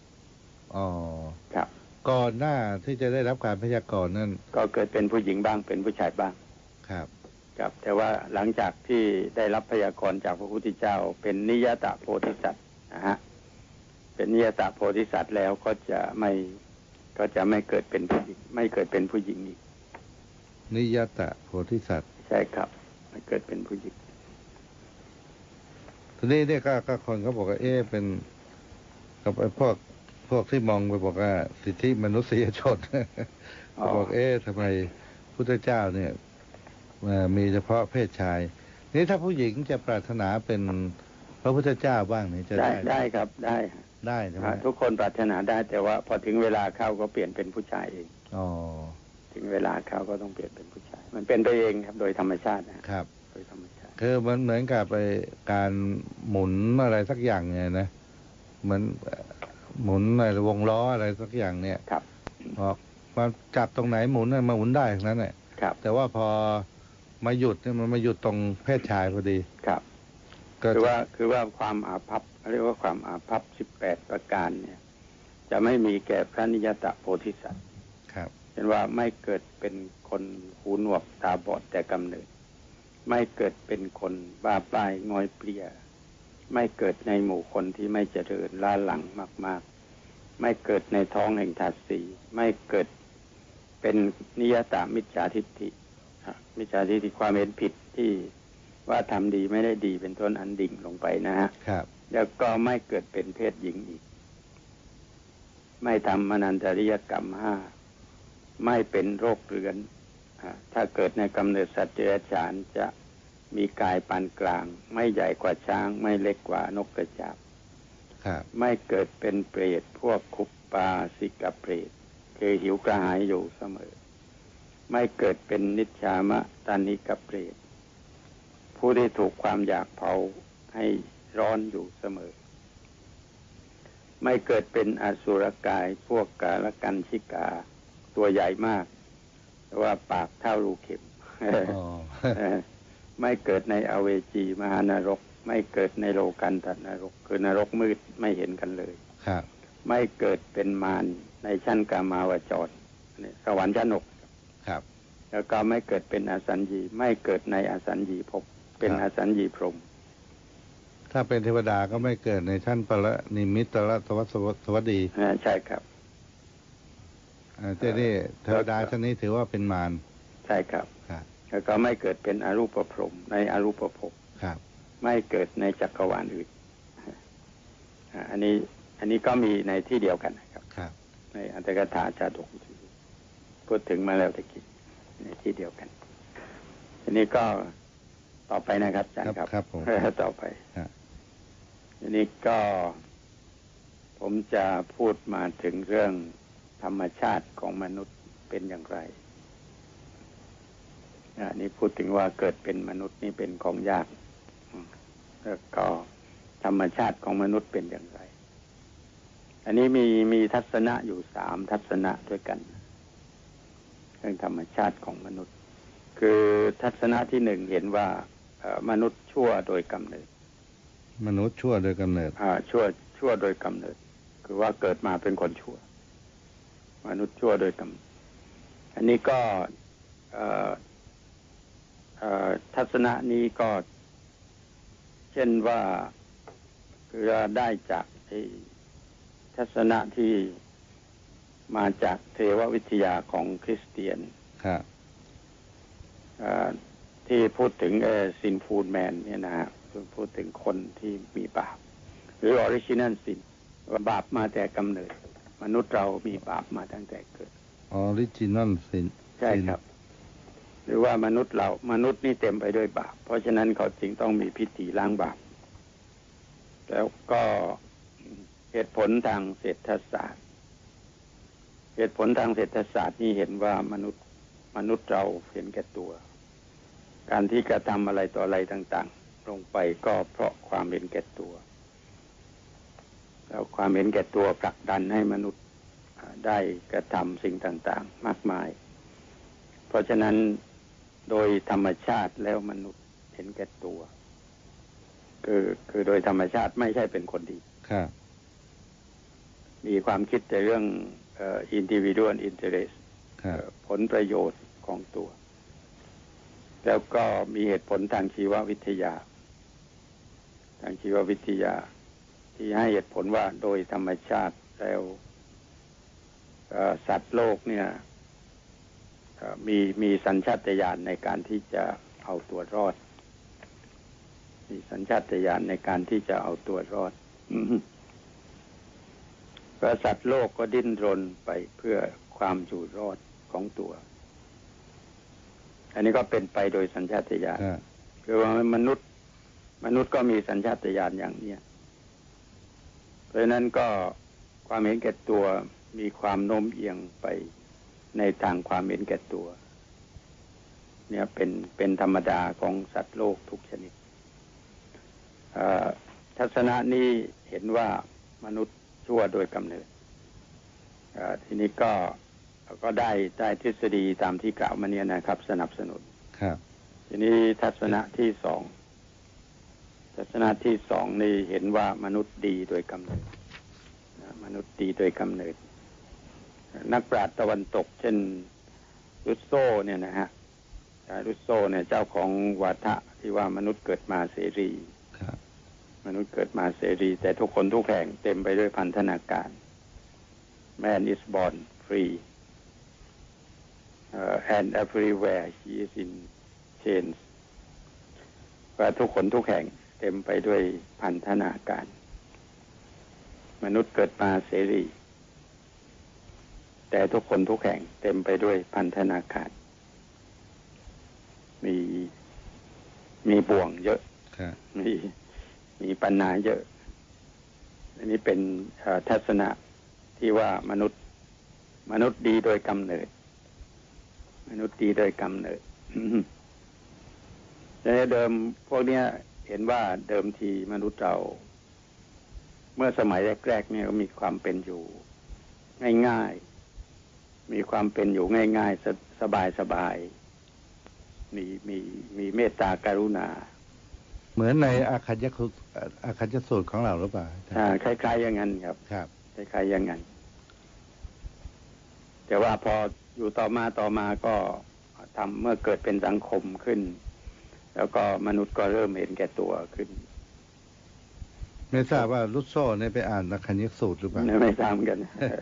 ครับก่อนหน้าที่จะได้รับการพยากรณ์นั้นก็เกิดเป็นผู้หญิงบ้างเป็นผู้ชายบ้างครับแต่ว่าหลังจากที่ได้รับพยากรณ์จากพระพุทธเจ้าเป็นนิยตโพธิสัตว์นะฮะเป็นนิยตโพธิสัตว์แล้วก็จะไม่เกิดเป็นผู้หญิงไม่เกิดเป็นผู้หญิงอีกนิยตโพธิสัตว์ใช่ครับไม่เกิดเป็นผู้หญิงทีนี้เนี่ยก็คนเขาบอกว่าเป็นกับพวกที่มองไปบอกว่าสิทธิมนุษยชนบอกทำไมพุทธเจ้าเนี่ยมีเฉพาะเพศชายนี่ถ้าผู้หญิงจะปรารถนาเป็นพระพุทธเจ้าบ้างนี่จะได้ครับได้ใช่ไหมทุกคนปรารถนาได้แต่ว่าพอถึงเวลาเข้าก็เปลี่ยนเป็นผู้ชายเองถึงเวลาเข้าก็ต้องเปลี่ยนเป็นผู้ชายมันเป็นไปเองครับโดยธรรมชาตินะครับโดยธรรมชาติคือมันเหมือนกับไปการหมุนอะไรสักอย่างเนี่ยนะเหมือนหมุนอะไรวงล้ออะไรสักอย่างเนี่ยครับพอมาจับตรงไหนหมุนมาหมุนได้ทั้งนั้นแหละแต่ว่าพอมาหยุดเนี่ยมันมาหยุดตรงเพศชายพอดีครับคือว่าความอาภัพเรียกว่าความอาภัพ18ประการเนี่ยจะไม่มีแก่พระนิยตโพธิสัตว์ครับเห็นว่าไม่เกิดเป็นคนหูหนวกตาบอดแต่กำเนิดไม่เกิดเป็นคนบ้าปลายงอยเปลี่ยไม่เกิดในหมู่คนที่ไม่เจริญล้าหลังมากๆไม่เกิดในท้องแห่งธาตุสี่ไม่เกิดเป็นนิยตมิจฉาทิฏฐิมิจฉาทิฏฐิความเห็นผิดที่ว่าทำดีไม่ได้ดีเป็นต้นอันดิ่งลงไปนะฮะแล้วก็ไม่เกิดเป็นเพศหญิงอีกไม่ทำอนันตริยกรรม5ไม่เป็นโรคเรื้อนถ้าเกิดในกำเนิดสัตว์เดรัจฉานจะมีกายปานกลางไม่ใหญ่กว่าช้างไม่เล็กกว่านกกระจาบไม่เกิดเป็นเปรตพวกคุปปาสิกเปรตคือหิวกระหายอยู่เสมอไม่เกิดเป็นนิจฉามะตานิกเปรตผู้ที่ถูกความอยากเผาให้ร้อนอยู่เสมอไม่เกิดเป็นอสุรกายพวกกาลกันชิกาตัวใหญ่มากแต่ว่าปากเท่ารูเข็ม ไม่เกิดในอเวจีมหานรกไม่เกิดในโลกันตนรกคือนรกมืดไม่เห็นกันเลยไม่เกิดเป็นมารในชั้นกามาวจรสวรรค์ชั้น6 แล้วก็ไม่เกิดเป็นอสัญญีไม่เกิดในอสัญญีภพเป็นอสัญญีพรหมถ้าเป็นเทวดาก็ไม่เกิดในชั้นปรนิมิตตรสวัสดีใช่ครับนี่เทวดาชั้นนี้ถือว่าเป็นมารใช่ครับแล้วก็ไม่เกิดเป็นอรูปพรหมในอรูปภพไม่เกิดในจักรวาลอื่นอันนี้ก็มีในที่เดียวกันนะครับในอัตถกถาชาดกพูดถึงมาแล้วตะกี้ในที่เดียวกันอันนี้ก็ต่อไปนะครับอาจารย์ครับต่อไปอันนี้ก็ผมจะพูดมาถึงเรื่องธรรมชาติของมนุษย์เป็นอย่างไรนี่พูดถึงว่าเกิดเป็นมนุษย์นี่เป็นของยากแล้วก็ธรรมชาติของมนุษย์เป็นอย่างไรอันนี้มีทัศนะอยู่3ทัศนะด้วยกันเรื่องธรรมชาติของมนุษย์คือทัศนะที่1เห็นว่ามนุษย์ชั่วโดยกำเนิดมนุษย์ชั่วโดยกำเนิดชั่วโดยกำเนิดคือว่าเกิดมาเป็นคนชั่วมนุษย์ชั่วโดยกำเนิดอันนี้ก็ทัศนะนี้ก็เช่นว่าคือได้จากทัศนะที่มาจากเทววิทยาของคริสเตียนที่พูดถึงsinful man เนี่ยนะฮะพูดถึงคนที่มีบาปหรือ original sin ว่าบาปมาแต่กำเนิดมนุษย์เรามีบาปมาตั้งแต่เกิด original sin ใช่ครับหรือว่ามนุษย์นี่เต็มไปด้วยบาปเพราะฉะนั้นเขาจึงต้องมีพิธีล้างบาปแล้วก็เหตุผลทางเศรษฐศาสตร์นี่เห็นว่ามนุษย์เราเห็นแก่ตัวการที่กระทำอะไรต่ออะไรต่างๆลงไปก็เพราะความเห็นแก่ตัวแล้วความเห็นแก่ตัวผลักดันให้มนุษย์ได้กระทำสิ่งต่างๆมากมายเพราะฉะนั้นโดยธรรมชาติแล้วมนุษย์เห็นแก่ตัวคือโดยธรรมชาติไม่ใช่เป็นคนดีมีความคิดแต่เรื่องindividual interest ผลประโยชน์ของตัวแล้วก็มีเหตุผลทางชีววิทยาที่ให้เหตุผลว่าโดยธรรมชาติแล้วสัตว์โลกเนี่ยมีสัญชาตญาณในการที่จะเอาตัวรอดมีสัญชาตญาณในการที่จะเอาตัวรอดเพราะสัตว์โลกก็ดิ้นรนไปเพื่อความอยู่รอดของตัวอันนี้ก็เป็นไปโดยสัญชาตญาณคือว่ามนุษย์ก็มีสัญชาตญาณอย่างนี้เพราะฉะนั้นก็ความเห็นแก่ตัวมีความโน้มเอียงไปในทางความเห็นแก่ตัวเนี่ยเป็นธรรมดาของสัตว์โลกทุกชนิดทัศนะนี้เห็นว่ามนุษย์ชั่วโดยกำเนิดทีนี้ก็ได้ทฤษฎีตามที่กล่าวมาเนี่ยนะครับสนับสนุนทีนี้ทัศนะที่สองนี่เห็นว่ามนุษย์ดีโดยกำเนิดมนุษย์ดีโดยกำเนิดนักปราชญ์ตะวันตกเช่นรุสโซเนี่ยนะฮะรุสโซเนี่ยเจ้าของวาทะที่ว่ามนุษย์เกิดมาเสรีมนุษย์เกิดมาเสรีแต่ทุกคนทุกแห่งเต็มไปด้วยพันธนาการ Man is born free and everywhere he is in chains ว่าทุกคนทุกแห่งเต็มไปด้วยพันธนาการมนุษย์เกิดมาเสรีแต่ทุกคนทุกแห่งเต็มไปด้วยพันธนาการมีบ่วงเยอะมีปัญหาเยอะอันนี้เป็นทัศนะที่ว่ามนุษย์ดีโดยกำเนิดมนุษย์ดีโดยกำเนิดแต่เดิมพวกนี้เห็นว่าเดิมทีมนุษย์เราเมื่อสมัยแรกๆเนี่ยก็มีความเป็นอยู่ง่ายๆมีความเป็นอยู่ง่ายๆสบายๆมีเมตตากรุณาเหมือนในอาคัญญสูตรของเราหรือเปล่าคล้ายๆอย่างนั้นครับคล้ายๆอย่างนั้นแต่ว่าพออยู่ต่อมาก็ทำเมื่อเกิดเป็นสังคมขึ้น แล้วก็มนุษย์ก็เริ่มเห็นแก่ตัวขึ้นไม่ทราบว่ารุสโซ่เนี่ยไปอ่านนักขันยสูตรหรือเปล่าไม่ทราบกัน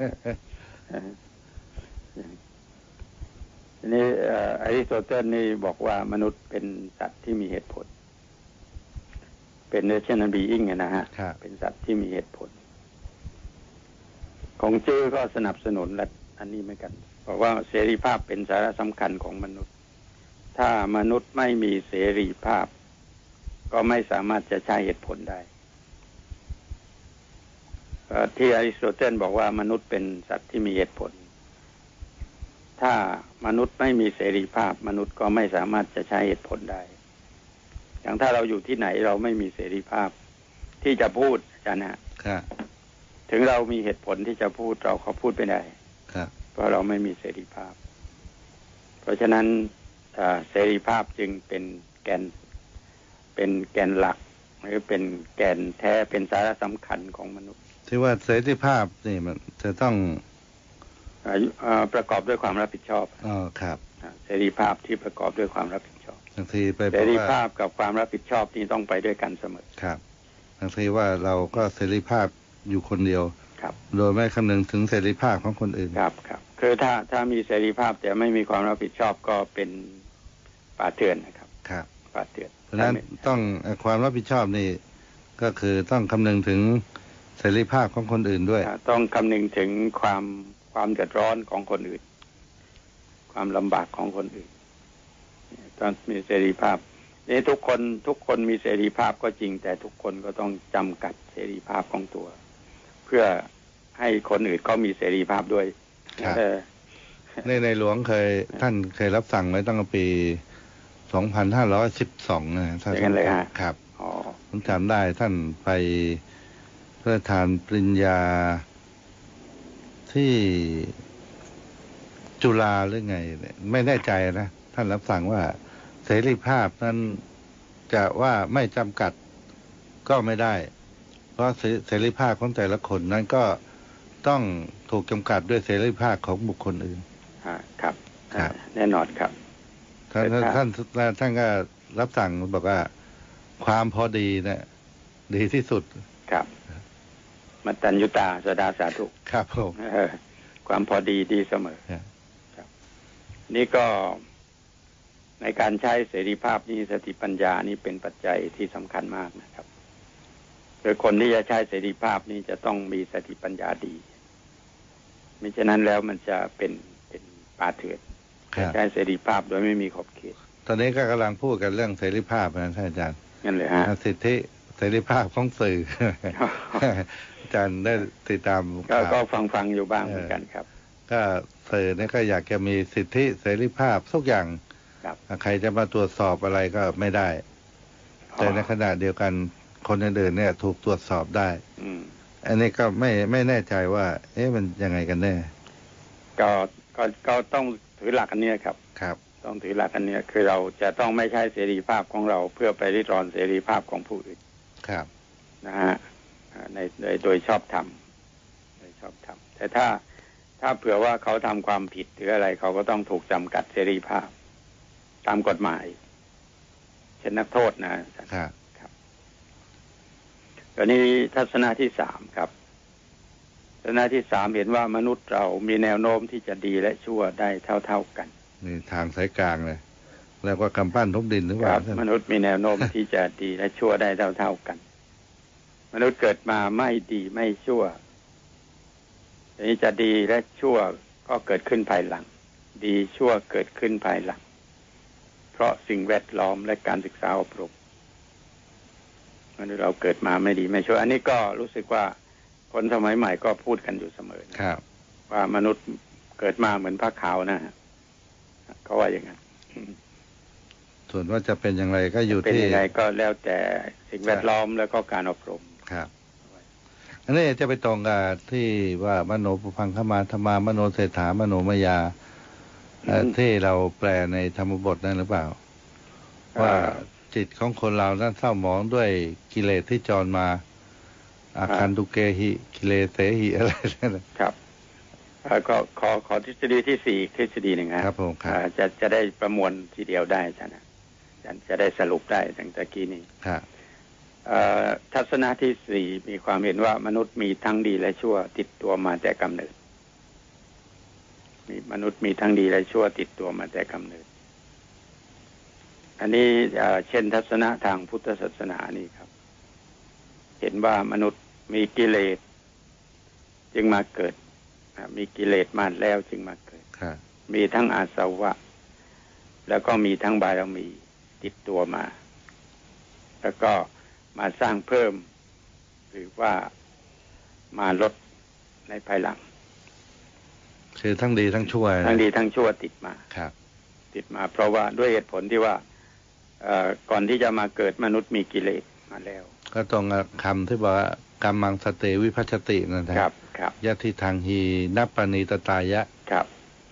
ทีนี้อริสโตเติลนี่บอกว่ามนุษย์เป็นสัตว์ที่มีเหตุผล เป็น rational being นะฮะ เป็นสัตว์ที่มีเหตุผล ของจื้อก็สนับสนุนและอันนี้เหมือนกันบอกว่าเสรีภาพเป็นสาระสำคัญของมนุษย์ ถ้ามนุษย์ไม่มีเสรีภาพ ก็ไม่สามารถจะใช้เหตุผลได้ที่อริสโตเติลบอกว่ามนุษย์เป็นสัตว์ที่มีเหตุผล ถ้ามนุษย์ไม่มีเสรีภาพมนุษย์ก็ไม่สามารถจะใช้เหตุผลได้อย่างถ้าเราอยู่ที่ไหนเราไม่มีเสรีภาพที่จะพูดอาจารย์นะถึงเรามีเหตุผลที่จะพูดเราก็พูดไม่ได้เพราะเราไม่มีเสรีภาพเพราะฉะนั้นเสรีภาพจึงเป็นแกนหลักหรือเป็นแกนแท้เป็นสาระสำคัญของมนุษย์ที่ว่าเสรีภาพนี่มันจะต้องประกอบด้วยความรับผิดชอบครับเสรีภาพที่ประกอบด้วยความรับผิดชอบบางทีไปเสรีภาพกับความรับผิดชอบนี่ต้องไปด้วยกันเสมอครับบางทีว่าเราก็เสรีภาพอยู่คนเดียวครับโดยไม่คำนึงถึงเสรีภาพของคนอื่นครับคือถ้ามีเสรีภาพแต่ไม่มีความรับผิดชอบก็เป็นป่าเถื่อนนะครับป่าเถื่อนเพราะฉะนั้นต้องความรับผิดชอบนี่ก็คือต้องคำนึงถึงเสรีภาพของคนอื่นด้วยต้องคำนึงถึงความเดือดร้อนของคนอื่นความลำบากของคนอื่นต้องมีเสรีภาพนี่ทุกคนมีเสรีภาพก็จริงแต่ทุกคนก็ต้องจำกัดเสรีภาพของตัวเพื่อให้คนอื่นเขามีเสรีภาพด้วยในหลวงท่านเคยรับสั่งไว้ตั้งแต่ปี 2512 นะท่านครับผมจำได้ท่านไปพระราชทานปริญญาที่จุฬาหรือไงไม่แน่ใจนะท่านรับสั่งว่าเสรีภาพนั้นจะว่าไม่จำกัดก็ไม่ได้เพราะเสรีภาพของแต่ละคนนั้นก็ต้องถูกจำกัดด้วยเสรีภาพของบุคคลอื่นครับแน่นอนครับท่านก็รับสั่งบอกว่าความพอดีนะดีที่สุดครับมัตตัญญุตาสดาสาธุครับผมความพอดีดีเสมอครับนี่ก็ในการใช้เสรีภาพนี้สติปัญญานี่เป็นปัจจัยที่สำคัญมากนะครับโดยคนที่จะใช้เสรีภาพนี้จะต้องมีสติปัญญาดีมิฉะนั้นแล้วมันจะเป็นป่าเถื่อนใช้เสรีภาพโดยไม่มีขอบเขตตอนนี้ก็กำลังพูดกันเรื่องเสรีภาพนะท่านอาจารย์นั่นเลยฮะสิทธิเสรีภาพของสื่ออาจารย์ได้ติดตามก็ฟังอยู่บ้างเหมือนกันครับก็สื่อเนี่ยก็อยากจะมีสิทธิเสรีภาพทุกอย่างใครจะมาตรวจสอบอะไรก็ไม่ได้แต่ในขณะเดียวกันคนอื่นๆเนี่ยถูกตรวจสอบได้อันนี้ก็ไม่แน่ใจว่ามันยังไงกันแน่ก็ต้องถือหลักอันนี้ครับต้องถือหลักอันนี้คือเราจะต้องไม่ใช้เสรีภาพของเราเพื่อไปริดรอนเสรีภาพของผู้อื่นนะฮะโดยชอบธรรมแต่ถ้าเผื่อว่าเขาทำความผิดหรืออะไรเขาก็ต้องถูกจำกัดเสรีภาพตามกฎหมายเช่นนักโทษนะครับตอนนี้ทัศนะที่3ครับทัศนะที่3เห็นว่ามนุษย์เรามีแนวโน้มที่จะดีและชั่วได้เท่ากันนี่ทางสายกลางเลยแล้วก็กำปั้นทุบดินหรือเปล่ามนุษย์มีแนวโน้มที่จะดีและชั่วได้เท่ากันมนุษย์เกิดมาไม่ดีไม่ชั่วทีนี้จะดีและชั่วก็เกิดขึ้นภายหลังดีชั่วเกิดขึ้นภายหลังเพราะสิ่งแวดล้อมและการศึกษาอบรมมนุษย์เราเกิดมาไม่ดีไม่ชั่วอันนี้ก็รู้สึกว่าคนสมัยใหม่ก็พูดกันอยู่เสมอว่ามนุษย์เกิดมาเหมือนผ้าขาวนะเขาว่าอย่างนั้นส่วนว่าจะเป็นอย่างไรก็อยู่ที่เป็นยังไงก็แล้วแต่สิ่งแวดล้อมแล้วก็การอบรมครับอันนี้จะไปตรงกับที่ว่ามโนปุพังคมาธรรมามโนเศรษฐามโนมยาที่เราแปลในธรรมบทนั่นหรือเปล่าว่าจิตของคนเรานั้นเศร้าหมองด้วยกิเลสที่จรมาอาคันตุเกหิกิเลเสหิอะไรนั่นครับก็ขอทฤษฎีที่สี่ทฤษฎีหนึ่งครับผมครับจะได้ประมวลทีเดียวได้อาจารย์จะได้สรุปได้ตั้งแต่กี้นี้ครับทัศนะที่สี่มีความเห็นว่ามนุษย์มีทั้งดีและชั่วติดตัวมาแต่กำเนิดมนุษย์มีทั้งดีและชั่วติดตัวมาแต่กำเนิดอันนี้เช่นทัศนะทางพุทธศาสนานี่ครับเห็นว่ามนุษย์มีกิเลสจึงมาเกิดมีกิเลสมาแล้วจึงมาเกิดมีทั้งอาสวะแล้วก็มีทั้งบารมีติดตัวมาแล้วก็มาสร้างเพิ่มหรือว่ามาลดในภายหลังคือทั้งดีทั้งชั่วทั้งดีทั้งชั่วติดมาครับติดมาเพราะว่าด้วยเหตุผลที่ว่าก่อนที่จะมาเกิดมนุษย์มีกิเลสมาแล้วก็ตรงคำที่บอกว่ากรรมังสเตวิภัชชตินะครับยะทิทางฮีนัปปณีตตายะครับ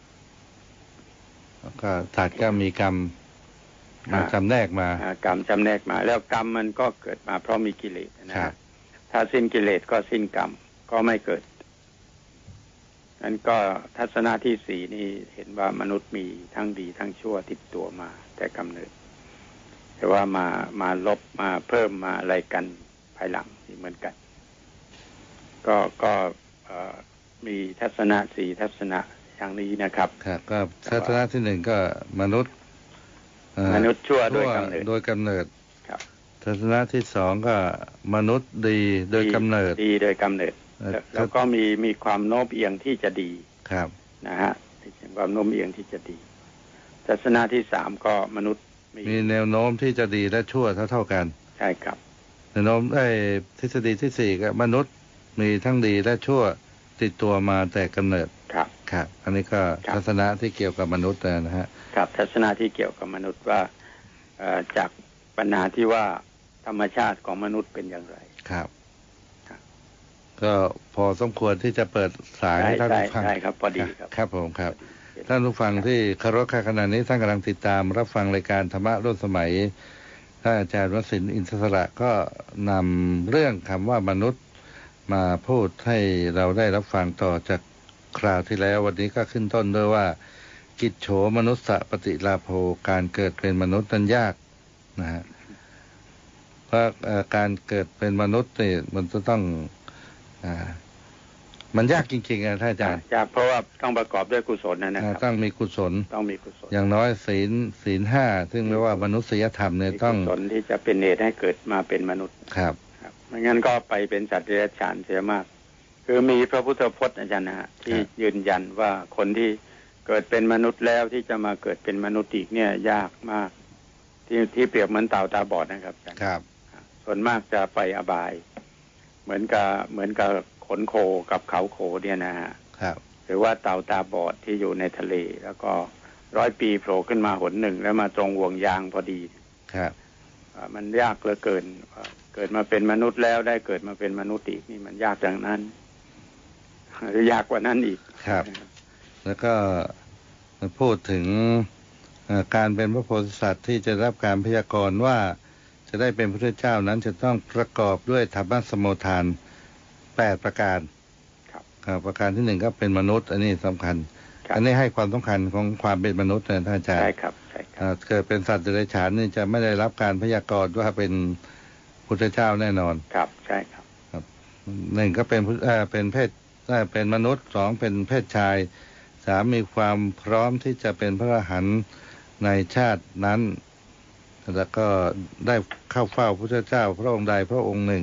ก็สัตว์ก็มีกรรมมาจำแนกมากรรมจำแนกมาแล้วกรรมมันก็เกิดมาเพราะมีกิเลสนะครับถ้าสิ้นกิเลสก็สิ้นกรรมก็ไม่เกิดนั้นก็ทัศนะที่สี่นี่เห็นว่ามนุษย์มีทั้งดีทั้งชั่วติดตัวมาแต่กำเนิดแต่ว่ามาลบมาเพิ่มมาอะไรกันภายหลังเหมือนกันก็มีทัศนะสี่ทัศนะอย่างนี้นะครับครับก็ทัศนะที่หนึ่งก็มนุษย์ชั่วโดยกำเนิดครับทัศนะที่สองก็มนุษย์ดีโดยกำเนิดแล้วก็มีความโน้มเอียงที่จะดีครับนะฮะความโน้มเอียงที่จะดีทัศนะที่สามก็มนุษย์มีแนวโน้มที่จะดีและชั่วเท่ากันใช่ครับแนวโน้มทฤษฎีที่สี่ก็มนุษย์มีทั้งดีและชั่วติดตัวมาแต่กำเนิดครับอันนี้ก็ทัศนะที่เกี่ยวกับมนุษย์นะฮะครับทัศนะที่เกี่ยวกับมนุษย์ว่าจากปัญหาที่ว่าธรรมชาติของมนุษย์เป็นอย่างไรครับก็พอสมควรที่จะเปิดสายให้ท่านผู้ฟังใช่ครับพอดีครับผมครับท่านผู้ฟังที่เคารพค่าขณะนี้ท่านกำลังติดตามรับฟังรายการธรรมะร่วมสมัยท่านอาจารย์วสินทร์อินทรสระก็นำเรื่องคำว่ามนุษย์มาพูดให้เราได้รับฟังต่อจากคราวที่แล้ววันนี้ก็ขึ้นต้นด้วยว่ากิจโฉมนุสสะปฏิลาโภการเกิดเป็นมนุษย์นั้นยากนะฮะเพราะการเกิดเป็นมนุษย์นี่มันจะต้องมันยากจริงๆนะท่านอาจารย์ยากเพราะว่าต้องประกอบด้วยกุศลนะครับต้องมีกุศลอย่างน้อยศีลห้าซึ่งเรียกว่ามนุษยธรรมเนี่ยต้องกุศลที่จะเป็นเหตุให้เกิดมาเป็นมนุษย์ครับไม่งั้นก็ไปเป็นสัตว์เดรัจฉานเสียมากคือมีพระพุทธพจน์อาจารย์นะฮะที่ยืนยันว่าคนที่เกิดเป็นมนุษย์แล้วที่จะมาเกิดเป็นมนุษย์อีกเนี่ยยากมากที่เปรียบเหมือนเต่าตาบอดนะครับอาจารย์ครับส่วนมากจะไปอบายเหมือนกับขนโคกับเขาโคเนี่ยนะฮะหรือว่าเต่าตาบอดที่อยู่ในทะเลแล้วก็100 ปีโผล่ขึ้นมาหนหนึ่งแล้วมาตรงห่วงยางพอดีครับมันยากเหลือเกินเกิดมาเป็นมนุษย์แล้วได้เกิดมาเป็นมนุษย์อีกนี่มันยากอย่างนั้นหรือยากกว่านั้นอีกครับแล้วก็พูดถึงการเป็นพระโพธิสัตว์ที่จะรับการพยากรณ์ว่าจะได้เป็นพระพุทธเจ้านั้นจะต้องประกอบด้วยธรรมสมุทฐาน8ประการครับประการที่1ก็เป็นมนุษย์อันนี้สำคัญอันนี้ให้ความสำคัญของความเป็นมนุษย์นะท่านอาจารย์ใช่ครับเกิดเป็นสัตว์เดรัจฉานนี่จะไม่ได้รับการพยากรณ์ว่าเป็นพุทธเจ้าแน่นอนครับใช่ครับ 1ก็เป็นเพศเป็นมนุษย์2เป็นเพศชาย3มีความพร้อมที่จะเป็นพระอรหันต์ในชาตินั้นแล้วก็ได้เข้าเฝ้าพระพุทธเจ้าพระองค์ใดพระองค์หนึ่ง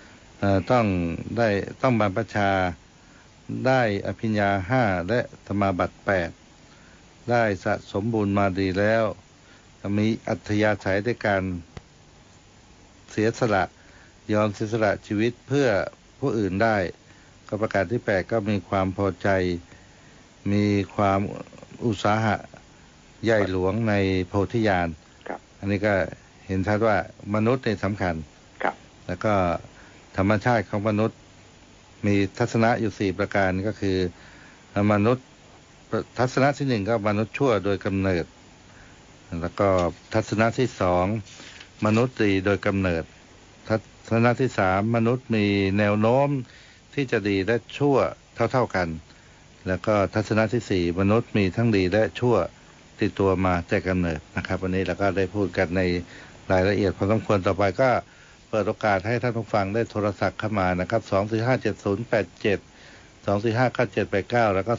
ต้องบรรพชาได้อภิญญา5และสมาบัติ8ได้สะสมบุญมาดีแล้วมีอัธยาศัยในการเสียสละยอมเสียสละชีวิตเพื่อผู้อื่นได้ก็ประการที่8ก็มีความพอใจมีความอุตสาหะใหญ่หลวงในโพธิญาณอันนี้ก็เห็นชัดว่ามนุษย์นี่สำคัญแล้วก็ธรรมชาติของมนุษย์มีทัศนะอยู่4ประการก็คือมนุษย์ทัศนะที่1ก็มนุษย์ชั่วโดยกำเนิดแล้วก็ทัศนะที่2มนุษย์ดีโดยกำเนิดทัศนะที่3มนุษย์มีแนวโน้มที่จะดีและชั่วเท่ากันแล้วก็ทัศนะที่สี่มนุษย์มีทั้งดีและชั่วติดตัวมาแต่กำเนิดนะครับวันนี้เราก็ได้พูดกันในรายละเอียดพอสมควรต่อไปก็เปิดโอกาสให้ท่านผู้ฟังได้โทรศัพท์เข้ามานะครับ2457087 2459789แล้วก็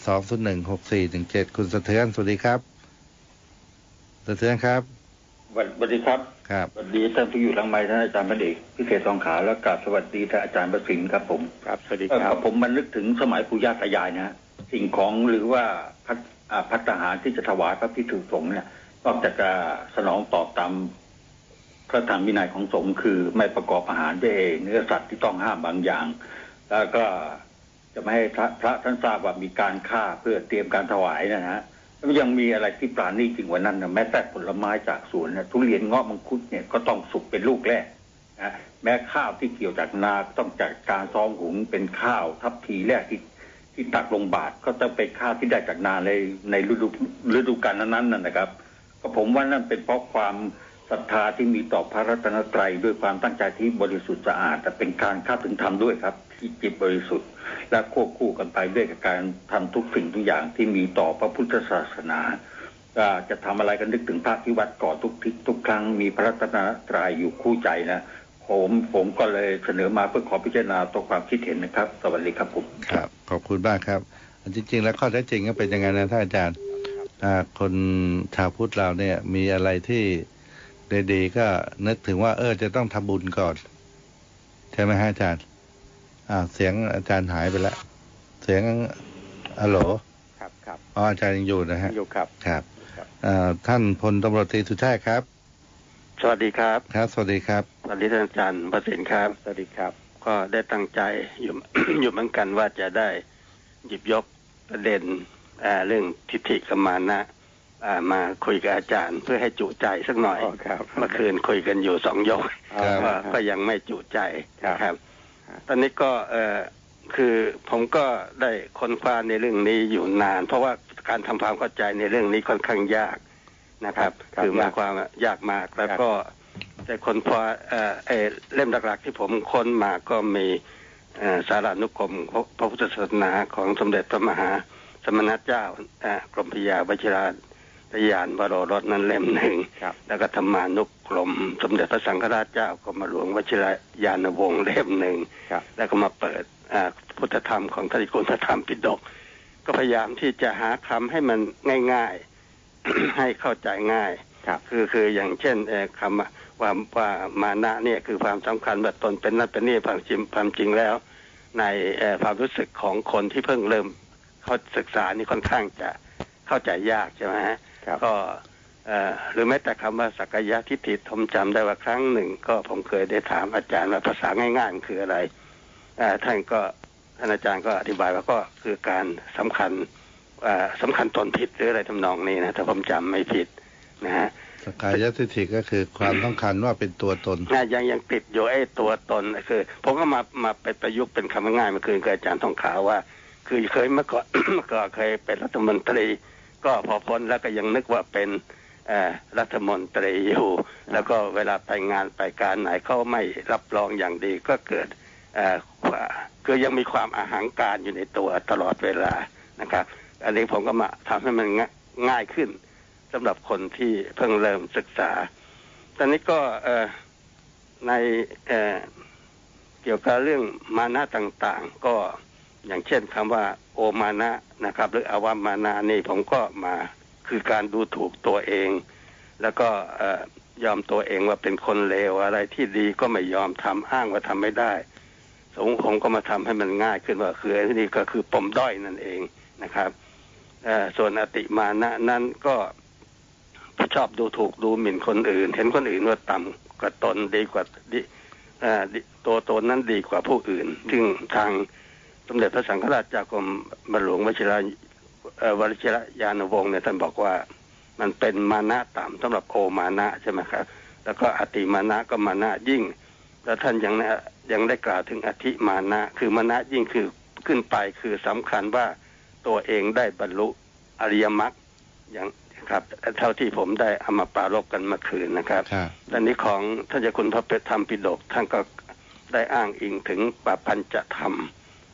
2016417คุณสะเทือนสวัสดีครับสะเทือนครับสวัสดีครับครับสวัสดีท่านผู้อยู่หลังไมค์ท่านอาจารย์ประเดชพิเศษทองขาวและกราบสวัสดีท่านอาจารย์ประสิทธิ์ครับผมครับสวัสดีครับผมมันนึกถึงสมัยปู่ย่าตายายนะสิ่งของหรือว่าภัตตาหารที่จะถวายพระภิกษุสงฆ์เนี่ยนอกจากจะสนองตอบตามพระธรรมวินัยของสงฆ์คือไม่ประกอบอาหารด้วยเนื้อสัตว์ที่ต้องห้ามบางอย่างแล้วก็จะไม่ให้พระท่านทราบว่ามีการฆ่าเพื่อเตรียมการถวายนะฮะแล้วยังมีอะไรที่ปราณีตจริงกว่านั้นนะแม้แต่ผลไม้จากสวนนะทุเรียนเงาะมังคุดเนี่ยก็ต้องสุกเป็นลูกแรกนะแม้ข้าวที่เกี่ยวจากนาต้องจากการซ้อมหุงเป็นข้าวทัพทีแรกที่ตักลงบาตรก็ต้องเป็นข้าวที่ได้จากนาในฤดูกาลนั้นนะครับก็ผมว่านั่นเป็นเพราะความศรัทธาที่มีต่อพระรัตนตรัยด้วยความตั้งใจที่บริสุทธิ์สะอาดแต่เป็นการเข้าถึงธรรมด้วยครับที่จิตบริสุทธิ์และควบคู่กันไปด้วยกับการทำทุกสิ่งทุกอย่างที่มีต่อพระพุทธศาสนาจะทำอะไรกันนึกถึงพระที่วัดก่อนทุกครั้งมีพระรัตนตรัยอยู่คู่ใจนะผมก็เลยเสนอมาเพื่อขอพิจารณาตัวความคิดเห็นนะครับสวัสดีครับผมครับขอบคุณมากครับจริงๆแล้วข้อเท็จจริงก็เป็นยังไงนะท่านอาจารย์คนชาวพุทธเราเนี่ยมีอะไรที่ดีๆก็นึกถึงว่าจะต้องทำบุญก่อนใช่ไหมฮะอาจารย์เสียงอาจารย์หายไปแล้วเสียงฮัลโหลครับอาจารย์ยังอยู่นะฮะอยู่ครับครับท่านพลตำรวจตรีสุชาติครับสวัสดีครับครับสวัสดีครับสวัสดีท่านอาจารย์ประสิทธิ์ครับสวัสดีครับก็ได้ตั้งใจอยู่ อยู่เหมือนกันว่าจะได้หยิบยกประเด็นเรื่องทิฏฐิกับมานะมาคุยกับอาจารย์เพื่อให้จุใจสักหน่อยเมื่อคืนคุยกันอยู่2 ยกก็ยังไม่จุใจครับตอนนี้ก็คือผมก็ได้ค้นคว้าในเรื่องนี้อยู่นานเพราะว่าการทำความเข้าใจในเรื่องนี้ค่อนข้างยากนะครับคือหมายความยากมากแล้วก็แต่ค้นคว้าเล่มหลักๆที่ผมค้นมาก็มีสารานุกรมพระพุทธศาสนาของสมเด็จพระมหาสมณเจ้ากรมพระยาวชิราญาณวโรรสนั้นเล่ม 1แล้วก็ธรรมานุกรมสมเด็จพระสังฆราชเจ้ากรมหลวงวชิรยานวงศ์เล่ม 1แล้วก็มาเปิดพุทธธรรมของท่านกุณฑธรรมปิฎกก็พยายามที่จะหาคำให้มันง่ายๆ ให้เข้าใจง่ายคืออย่างเช่นคำว่ามานะเนี่ยคือความสำคัญว่าตนเป็นนั่นเป็นนี่ความจริงแล้วในความรู้สึกของคนที่เพิ่งเริ่มเขาศึกษานี่ค่อนข้างจะเข้าใจยากใช่ไหมฮะก็หรือแม้แต่คำว่าสักกายทิฏฐิผมจำได้ว่าครั้งหนึ่งก็ผมเคยได้ถามอาจารย์ว่าภาษาง่ายๆมันคืออะไรท่านอาจารย์ก็อธิบายว่าก็คือการสำคัญตนผิดหรืออะไรทำนองนี้นะถ้าผมจำไม่ผิดนะฮะสักกายทิฏฐิก็คือความสำคัญว่าเป็นตัวตนยังติดอยู่ตัวตนคือผมก็มาไปประยุกต์เป็นคำง่ายๆเมื่อคืนกับอาจารย์ทองขาวว่าคือเคยเมื่อก่อนก็เคยเป็นรัฐมนตรีก็พอพ้นแล้วก็ยังนึกว่าเป็นรัฐมนตรีอยู่แล้วก็เวลาไปงานไปการไหนเขาไม่รับรองอย่างดีก็เกิดคือยังมีความอาหังการอยู่ในตัวตลอดเวลานะครับอันนี้ผมก็มาทำให้มันง่ายขึ้นสำหรับคนที่เพิ่งเริ่มศึกษาตอนนี้ก็ในเกี่ยวกับเรื่องมานะต่างๆก็อย่างเช่นคำว่าโอมานะนะครับหรืออวมานะนี่ผมก็มาคือการดูถูกตัวเองแล้วก็ยอมตัวเองว่าเป็นคนเลวอะไรที่ดีก็ไม่ยอมทำอ้างว่าทำไม่ได้ผมก็มาทำให้มันง่ายขึ้นว่าคือนี่ก็คือปมด้อยนั่นเองนะครับส่วนอติมานะนั้นก็ชอบดูถูกดูหมิ่นคนอื่นเห็นคนอื่นว่าต่ำกว่าตนดีกว่าตัวตนนั้นดีกว่าผู้อื่นซึ่งทางสมเด็จพระสังฆราชเจ้ากรมหลวงวชิรยานวงศ์เนี่ยท่านบอกว่ามันเป็นมานะต่ำสำหรับโอมานะใช่ไหมครับแล้วก็อติมานะก็มานะยิ่งแล้วท่านยังได้กล่าวถึงอธิมานะคือมานะยิ่งคือขึ้นไปคือสำคัญว่าตัวเองได้บรรลุอริยมรรคอย่างครับเท่าที่ผมได้เอามาปรารภกันเมื่อคืนนะครับตอนนี้ของท่านเจ้าคุณพระธรรมปิฎกท่านก็ได้อ้างอิงถึงปัญจธรรม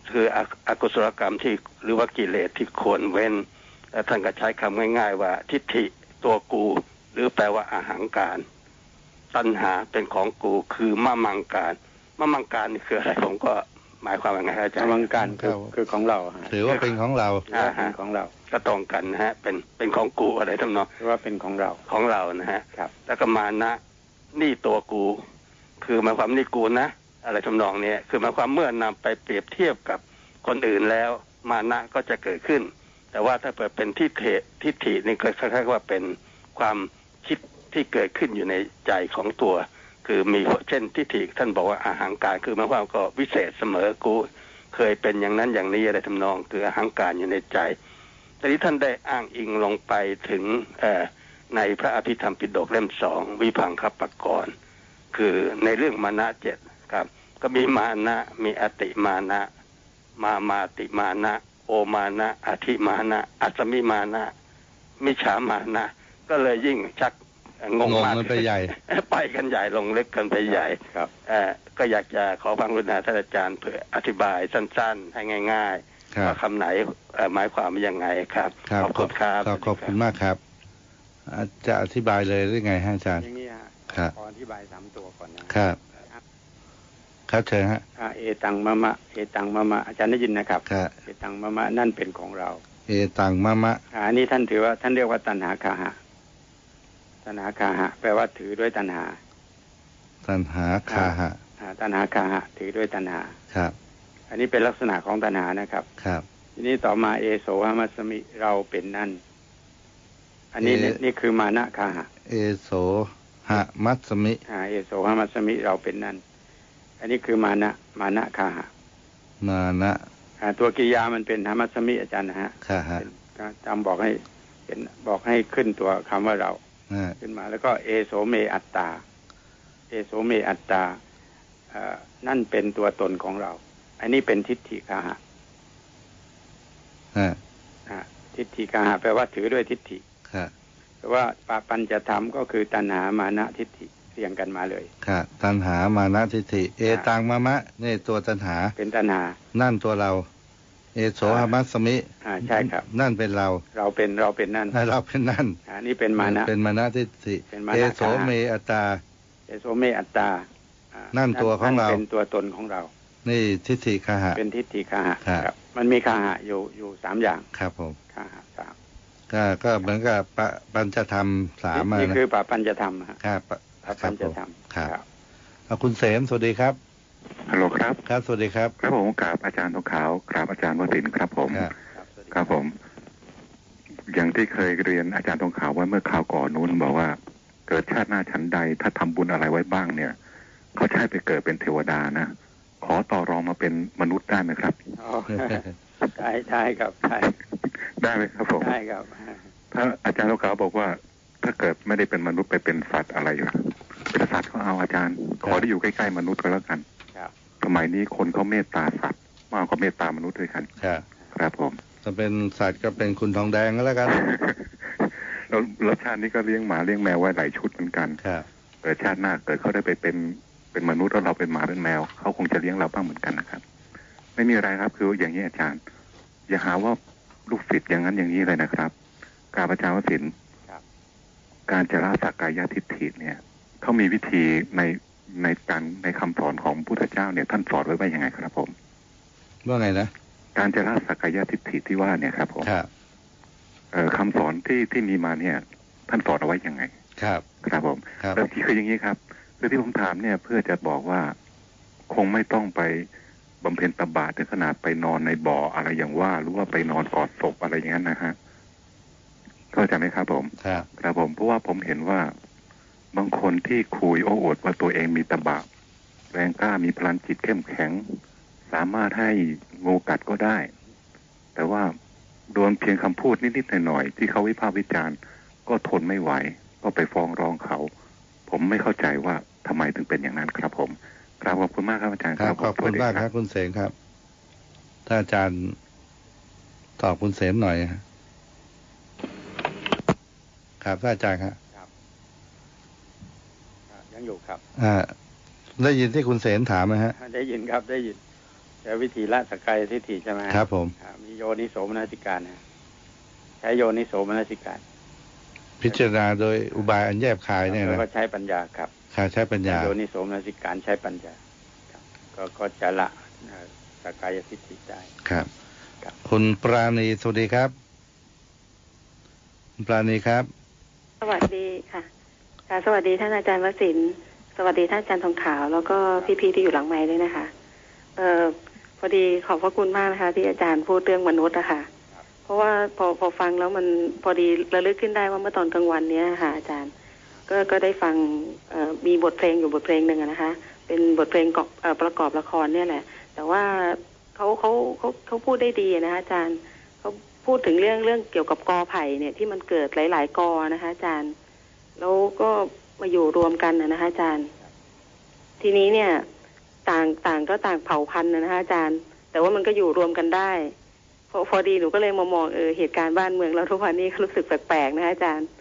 คืออกุศลกรรมที่หรือว่ากิเลสที่ควรเว้นและท่านก็ใช้คำง่ายๆว่าทิฏฐิตัวกูหรือแปลว่าอาหังการตัณหาเป็นของกูคือมะมังการนี่คืออะไรผมก็หมายความว่าไงอาจารย์มังการคือของเราถือว่าเป็นของเราเป็นของเราก็ตรงกันนะฮะเป็นของกูอะไรทำนองว่าเป็นของเรานะฮะครับแล้วก็มานะนี่ตัวกูคือหมายความนี่กูนะอะไรทำนองนี้คือหมายความเมื่อนำไปเปรียบเทียบกับคนอื่นแล้วมานะก็จะเกิดขึ้นแต่ว่าถ้าเปิดเป็นทิฏฐินี่ก็คล้ายๆว่าเป็นความคิดที่เกิดขึ้นอยู่ในใจของตัวคือมีเช่นทิฏฐิท่านบอกว่าอาหังการคือหมายความก็วิเศษเสมอกูเคยเป็นอย่างนั้นอย่างนี้อะไรทำนองคืออาหังการอยู่ในใจแต่ที่ท่านได้อ้างอิงลงไปถึงในพระอภิธรรมปิฎกเล่ม 2วิภังคปกรณ์คือในเรื่องมานะ7ครับก็มีมานะมีอติมานะมาติมานะโอมานะอธิมานะอัสมิมานะมิจฉามานะก็เลยยิ่งชักงงมากไปใหญ่ไปกันใหญ่ลงลึกกันไปใหญ่ครับก็อยากจะขอฟังกรุณาท่านอาจารย์เพื่ออธิบายสั้นๆให้ง่ายๆว่าคำไหนหมายความว่ายังไงครับขอบคุณครับขอบคุณมากครับจะอธิบายเลยหรือไงฮะอาจารย์อย่างนี้ครับขออธิบาย3ตัวก่อนนะครับครับเชิญฮะเอตังมะมะอาจารย์ได้ยินนะครับเอตังมะมะนั่นเป็นของเราเอตังมะมะอันนี้ท่านถือว่าท่านเรียกว่าตัณหาคาหะตัณหาคาหะแปลว่าถือด้วยตัณหาตัณหาคาหะตัณหาคาหะถือด้วยตัณหาครับอันนี้เป็นลักษณะของตัณหานะครับครับทีนี้ต่อมาเอโสหมัสมิเราเป็นนั่นอันนี้นี่คือมานะคาหะเอโสหมัสมิเอโสหมัสมิเราเป็นนั่นอันนี้คือมานะคาหะมานะตัวกิริยามันเป็นหมัสมิอาจารย์นะฮะจำบอกให้ขึ้นตัวคำว่าเราขึ้นมาแล้วก็เอโสเมอัตตานั่นเป็นตัวตนของเราอันนี้เป็นทิฏฐิคาหะทิฏฐิคาหะแปลว่าถือด้วยทิฏฐิแต่ว่าปัญจธรรมก็คือตัณหามานะทิฏฐิเรียงกันมาเลยค่ะตัณหามานะทิฏฐิเอตังมะมะนี่ตัวตัณหาเป็นตัณหานั่นตัวเราเอโสหมัสมิใช่ครับนั่นเป็นเราเป็นนั่นเราเป็นนั่นนี่เป็นมานะทิฏฐิเอโสเมอัตตานั่นตัวของเราเป็นตัวตนของเรานี่ทิฏฐิคาหะเป็นทิฏฐิคาหะครับมันมีคาหะอยู่3อย่างครับผมคาหะ 3ก็เหมือนกับปัญจธรรม3 นี่คือปัญจธรรมครับปัญจธรรมครับคุณเสมสวัสดีครับฮัลโหลครับครับสวัสดีครับครับผมกราบอาจารย์ทองขาวกราบอาจารย์วสินทร์ครับผมครับผมอย่างที่เคยเรียนอาจารย์ทองขาวไว้เมื่อคราวก่อนนู้นบอกว่าเกิดชาติหน้าชั้นใดถ้าทำบุญอะไรไว้บ้างเนี่ยเขาใช้ไปเกิดเป็นเทวดานะขอต่อรองมาเป็นมนุษย์ได้ไหมครับได้ครับได้ไหมครับผมได้ครับถ้าอาจารย์ทองขาวบอกว่าถ้าเกิดไม่ได้เป็นมนุษย์ไปเป็นสัตว์อะไรล่ะเป็นสัตว์ก็เอาอาจารย์ขอได้อยู่ใกล้ๆมนุษย์ก็แล้วกันสมัยนี้คนเขาเมตตาสัตว์มากกว่าเมตตามนุษย์ด้วยกันครับผมถ้าเป็นสัตว์ก็เป็นคุณทองแดงก็แล้วกันแล้วชาตินี้ก็เลี้ยงหมาเลี้ยงแมวไว้หลายชุดเหมือนกันเกิดชาติหน้าเกิดเขาได้ไปเป็นมนุษย์แล้วเราเป็นหมาเป็นแมวเขาคงจะเลี้ยงเราบ้างเหมือนกันนะครับไม่มีอะไรครับคืออย่างนี้อาจารย์อย่าหาว่าลูกศิษย์อย่างนั้นอย่างนี้เลยนะครับกราบอาจารย์วสินทร์การจะละสักกายทิฏฐิเนี่ยเขามีวิธีในคำสอนของพุทธเจ้าเนี่ยท่านสอนไว้ว่ายังไงครับผมว่าไงนะการจะละสักกายทิฏฐิที่ว่าเนี่ยครับผมคำสอนที่มีมาเนี่ยท่านสอนเอาไว้ยังไงครับผมแล้วที่คืออย่างนี้ครับคือที่ผมถามเนี่ยเพื่อจะบอกว่าคงไม่ต้องไปบำเพ็ญตบะถึงขนาดไปนอนในบ่ออะไรอย่างว่าหรือว่าไปนอนกอดศพอะไรอย่างนั้นนะฮะเข้าใจไหมครับผมครับผมเพราะว่าผมเห็นว่าบางคนที่คุยโอ้อวดว่าตัวเองมีตบะแรงกล้ามีพลังจิตเข้มแข็งสามารถให้งูกัดก็ได้แต่ว่าโดนเพียงคำพูดนิดๆหน่อยๆที่เขาวิพากษ์วิจารณ์ก็ทนไม่ไหวก็ไปฟ้องร้องเขาผมไม่เข้าใจว่าทำไมถึงเป็นอย่างนั้นครับผมกราบขอบคุณมากครับอาจารย์ครับขอบคุณมากครับคุณเสมครับถ้าอาจารย์ตอบคุณเสมหน่อยครับท่านอาจารย์ครับยังอยู่ครับได้ยินที่คุณเสนถามไหมฮะได้ยินครับได้ยินแต่วิธีละสักกายทิฏฐิใช่ไหมครับผมมีโยนิโสมนสิการนะใช้โยนิโสมนสิการพิจารณาโดยอุบายอันแยบคายเนี่ยนะแล้วก็ใช้ปัญญาครับใช้ปัญญาโยนิโสมนสิการใช้ปัญญาก็จะละสักกายทิฏฐิได้ครับคุณปราณีสวัสดีครับปราณีครับสวัสดีค่ะสวัสดีท่านอาจารย์วสินทร์สวัสดีท่านอาจารย์ทองขาวแล้วก็พี่ๆที่อยู่หลังไมค์ด้วยนะคะพอดีขอบพระคุณมากนะคะที่อาจารย์พูดเรื่องมนุษย์นะคะเพราะว่าพอฟังแล้วมันพอดีระลึกขึ้นได้ว่าเมื่อตอนกลางวันเนี้ยค่ะอาจารย์ก็ได้ฟังมีบทเพลงอยู่บทเพลงหนึ่งนะคะเป็นบทเพลงประกอบละครเนี่ยแหละแต่ว่าเขาพูดได้ดีนะคะอาจารย์เขาพูดถึงเรื่องเกี่ยวกับกอไผ่เนี่ยที่มันเกิดหลายๆกอนะคะอาจารย์แล้วก็มาอยู่รวมกันนะคะอาจารย์ทีนี้เนี่ยต่างก็ต่างเผ่าพันธุ์นะคะอาจารย์แต่ว่ามันก็อยู่รวมกันได้พอดีหนูก็เลยมองเหตุการณ์บ้านเมืองเราทุกวันนี้รู้สึกแปลกๆนะคะอาจารย์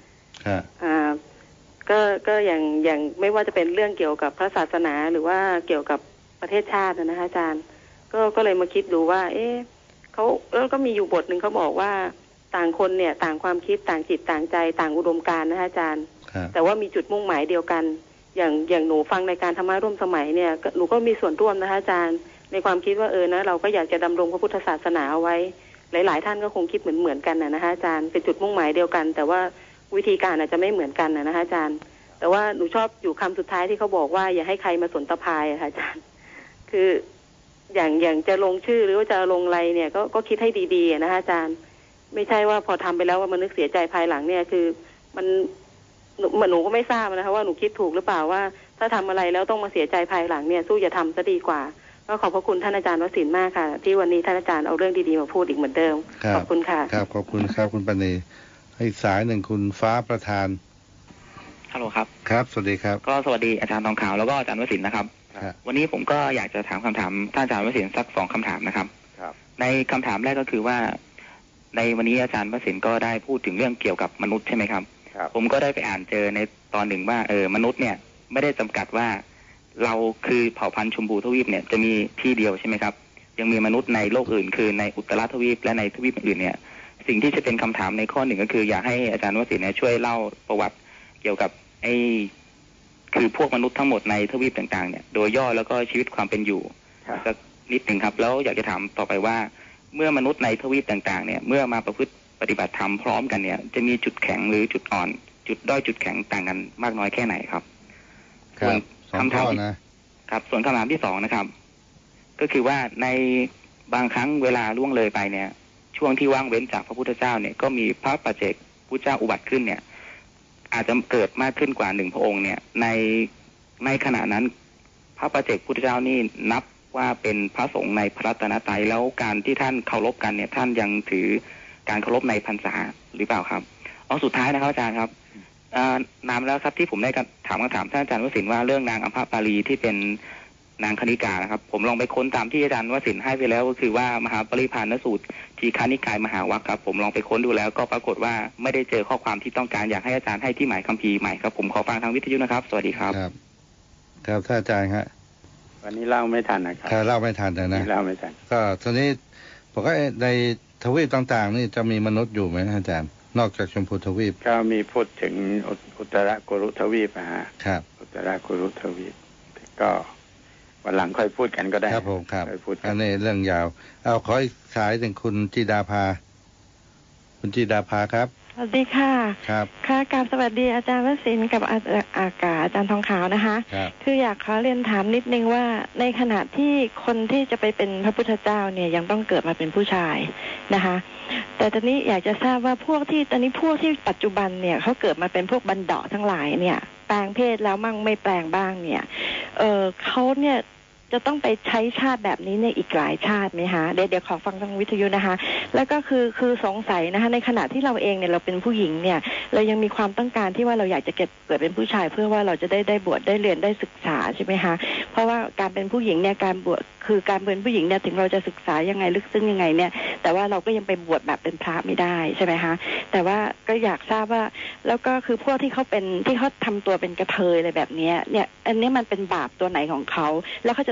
ก็อย่างไม่ว่าจะเป็นเรื่องเกี่ยวกับพระศาสนาหรือว่าเกี่ยวกับประเทศชาตินะคะอาจารย์ก็เลยมาคิดดูว่าเขาก็มีอยู่บทหนึ่งเขาบอกว่าต่างคนเนี่ยต่างความคิดต่างจิตต่างใจต่างอุดมการณ์นะคะอาจารย์แต่ว่ามีจุดมุ่งหมายเดียวกันอย่างหนูฟังในการธรรมะร่วมสมัยเนี่ยหนูก็มีส่วนร่วมนะคะอาจารย์ในความคิดว่านะเราก็อยากจะดำรงพระพุทธศาสนาเอาไว้หลายๆท่านก็คงคิดเหมือนกันนะคะอาจารย์เป็นจุดมุ่งหมายเดียวกันแต่ว่าวิธีการอาจจะไม่เหมือนกันนะคะอาจารย์แต่ว่าหนูชอบอยู่คำสุดท้ายที่เขาบอกว่าอย่าให้ใครมาสนตะพายค่ะอาจารย์คืออย่างจะลงชื่อหรือว่าจะลงอะไรเนี่ยก็คิดให้ดีๆนะคะอาจารย์ไม่ใช่ว่าพอทำไปแล้วว่ามันนึกเสียใจภายหลังเนี่ยคือมันหนูก็ไม่ทราบนะคะว่าหนูคิดถูกหรือเปล่าว่าถ้าทำอะไรแล้วต้องมาเสียใจภายหลังเนี่ยสู้อย่าทำซะดีกว่าก็ขอบพระคุณท่านอาจารย์วสินทร์มากค่ะที่วันนี้ท่านอาจารย์เอาเรื่องดีๆมาพูดอีกเหมือนเดิมขอบคุณค่ะครับขอบคุณครับคุณปณีอีกสายหนึ่งคุณฟ้าประธานฮัลโหลครับครับสวัสดีครับก็สวัสดีอาจารย์ทองขาวแล้วก็อาจารย์วสินทร์นะครับวันนี้ผมก็อยากจะถามคำถามท่านอาจารย์วสินทร์สัก2 คำถามนะครับในคำถามแรกก็คือว่าในวันนี้อาจารย์วสินทร์ก็ได้พูดถึงเรื่องเกี่ยวกับมนุษย์ใช่ไหมครับผมก็ได้ไปอ่านเจอในตอนหนึ่งว่ามนุษย์เนี่ยไม่ได้จำกัดว่าเราคือเผ่าพันธุ์ชมพูทวีปเนี่ยจะมีที่เดียวใช่ไหมครับยังมีมนุษย์ในโลกอื่นคือในอุตราทวีปและในทวีปอื่นเนี่ยสิ่งที่จะเป็นคำถามในข้อหนึ่งก็คืออยากให้อาจารย์วสินทร์เนี่ยช่วยเล่าประวัติเกี่ยวกับคือพวกมนุษย์ทั้งหมดในทวีปต่างๆเนี่ยโดยย่อแล้วก็ชีวิตความเป็นอยู่สักนิดหนึ่งครับแล้วอยากจะถามต่อไปว่าเมื่อมนุษย์ในทวีปต่างๆเนี่ยเมื่อมาประพฤติปฏิบัติธรรมพร้อมกันเนี่ยจะมีจุดแข็งหรือจุดอ่อนจุดด้อยจุดแข็งต่างกันมากน้อยแค่ไหนครับส่วนคำถามนะครับส่วนคำถามที่2นะครับก็คือว่าในบางครั้งเวลาล่วงเลยไปเนี่ยช่วงที่ว่างเว้นจากพระพุทธเจ้าเนี่ยก็มีพระปัจเจกพุทธเจ้าอุบัติขึ้นเนี่ยอาจจะเกิดมากขึ้นกว่า1 พระองค์เนี่ยในขณะนั้นพระปัจเจกพุทธเจ้านี่นับว่าเป็นพระสงฆ์ในพระรัตนตรัยแล้วการที่ท่านเคารพกันเนี่ยท่านยังถือการเคารพในพรรษาหรือเปล่าครับสุดท้ายนะครับอาจารย์ครับนานแล้วครับที่ผมได้ถามคำถามท่านอาจารย์วสินทร์ว่าเรื่องนางอัมพปาลีที่เป็นนางคณิกานะครับผมลองไปค้นตามที่อาจารย์วสินทร์ให้ไปแล้วก็คือว่ามหาปริภานสูตรทีฆานิกายมหาวรรคครับผมลองไปค้นดูแล้วก็ปรากฏว่าไม่ได้เจอข้อความที่ต้องการอยากให้อาจารย์ให้ที่หมายคัมภีร์ใหม่ครับผมขอฟังทางวิทยุนะครับสวัสดีครับครับท่านอาจารย์ครับวันนี้เล่าไม่ทันนะครับเล่าไม่ทันนะเล่าไม่ทันก็ตอนนี้ผมก็ในทวีปต่างๆนี่จะมีมนุษย์อยู่ไหมอาจารย์นอกจากชมพูทวีปก็มีพูดถึงอุตรกุรุทวีปครับอุตรกุรุทวีปก็วันหลังค่อยพูดกันก็ได้ครับผมครับอันนี้เรื่องยาวเอาขออีกสายหนึ่งคุณจิดาภาคุณจิดาภาครับสวัสดีค่ะครับค่ะกราบสวัสดีอาจารย์วสินทร์กับอาจารย์ทองขาวนะคะคืออยากขอเรียนถามนิดนึงว่าในขณะที่คนที่จะไปเป็นพระพุทธเจ้าเนี่ยยังต้องเกิดมาเป็นผู้ชายนะคะแต่ตอนนี้อยากจะทราบว่าพวกที่ปัจจุบันเนี่ยเขาเกิดมาเป็นพวกบัณฑิตทั้งหลายเนี่ยแปลงเพศแล้วมั่งไม่แปลงบ้างเนี่ยเขาเนี่ยจะต้องไปใช้ชาติแบบนี้ในอีกหลายชาติไหมคะเดี๋ยวขอฟังทางวิทยุนะคะแล้วก็คือสงสัยนะคะในขณะที่เราเองเนี่ยเราเป็นผู้หญิงเนี่ยเรายังมีความต้องการที่ว่าเราอยากจะเกิดเป็นผู้ชายเพื่อว่าเราจะได้บวชได้เรียนได้ศึกษาใช่ไหมคะเพราะว่าการเป็นผู้หญิงเนี่ยการบวชคือการเป็นผู้หญิงเนี่ยถึงเราจะศึกษายังไงลึกซึ้งยังไงเนี่ยแต่ว่าเราก็ยังไปบวชแบบเป็นพระไม่ได้ใช่ไหมคะแต่ว่าก็อยากทราบว่าแล้วก็คือพวกที่เขาทำตัวเป็นกระเทยอะไรแบบนี้เนี่ยอันนี้มันเป็นบาปตัวไหนของเขาแล้วเขาจะ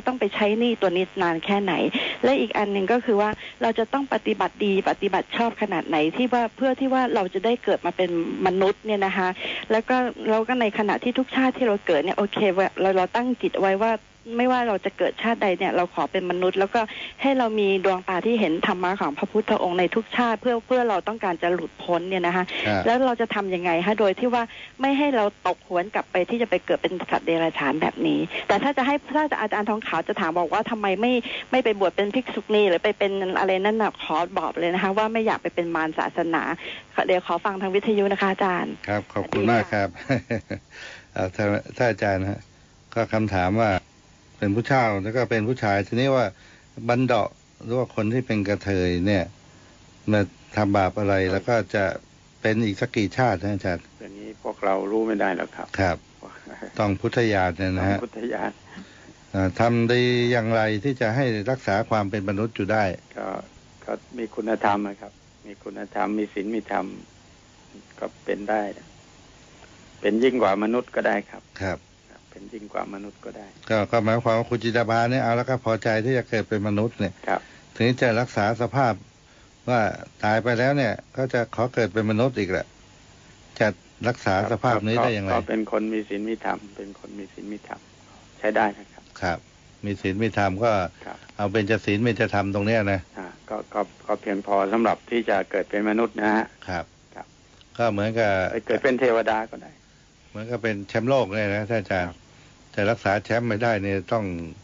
ต้องไปใช้หนี้ตัวนี้นานแค่ไหนและอีกอันหนึ่งก็คือว่าเราจะต้องปฏิบัติดีปฏิบัติชอบขนาดไหนที่ว่าเพื่อที่ว่าเราจะได้เกิดมาเป็นมนุษย์เนี่ยนะคะแล้วก็เราก็ในขณะที่ทุกชาติที่เราเกิดเนี่ยโอเคเราตั้งจิตไว้ว่าไม่ว่าเราจะเกิดชาติใดเนี่ยเราขอเป็นมนุษย์แล้วก็ให้เรามีดวงตาที่เห็นธรรมะของพระพุทธองค์ในทุกชาติเพื่อเราต้องการจะหลุดพ้นเนี่ยนะคะแล้วเราจะทำยังไงฮะโดยที่ว่าไม่ให้เราตกหวนกลับไปที่จะไปเกิดเป็นสัตว์เดรัจฉานแบบนี้แต่ถ้าอาจารย์ทองขาวจะถามบอกว่าทำไมไม่ไปบวชเป็นภิกษุณีหรือไปเป็นอะไรนั่นน่ะขอบอกเลยนะคะว่าไม่อยากไปเป็นมารศาสนาเดี๋ยวขอฟังทางวิทยุนะคะอาจารย์ครับขอบคุณมากครับถ้าอาจารย์ฮะก็คำถามว่าเป็นผู้เช่าแล้วก็เป็นผู้ชายทีนี้ว่าบัณฑะหรือว่าคนที่เป็นกระเทยเนี่ยมาทำบาปอะไรแล้วก็จะเป็นอีกสักกี่ชาตินะอาจารย์อย่างนี้พวกเรารู้ไม่ได้แล้วครับครับต้องพุทธญาณเนี่ยนะฮะพุทธญาณทำดีอย่างไรที่จะให้รักษาความเป็นมนุษย์อยู่ได้ก็มีคุณธรรมครับมีคุณธรรมมีศีลมีธรรมก็เป็นได้เป็นยิ่งกว่ามนุษย์ก็ได้ครับครับเป็นยิ่งกว่ามนุษย์ก็ได้ก็หมายความว่าคุณจิตาภาเนี่ยเอาแล้วก็พอใจที่จะเกิดเป็นมนุษย์เนี่ยถึงจะรักษาสภาพว่าตายไปแล้วเนี่ยก็จะขอเกิดเป็นมนุษย์อีกแหละจะรักษาสภาพนี้ได้อย่างไรก็เป็นคนมีศีลมีธรรมเป็นคนมีศีลมีธรรมใช้ได้นะครับครับมีศีลมีธรรมก็เอาเป็นศีลเป็นธรรมตรงเนี้ยนะก็เพียงพอสำหรับที่จะเกิดเป็นมนุษย์นะฮะครับก็เหมือนกับเกิดเป็นเทวดาก็ได้เหมือนกับเป็นแชมป์โลกเลยนะท่านอาจารย์แต่รักษาแชมป์ไม่ได้เนี่ยต้อง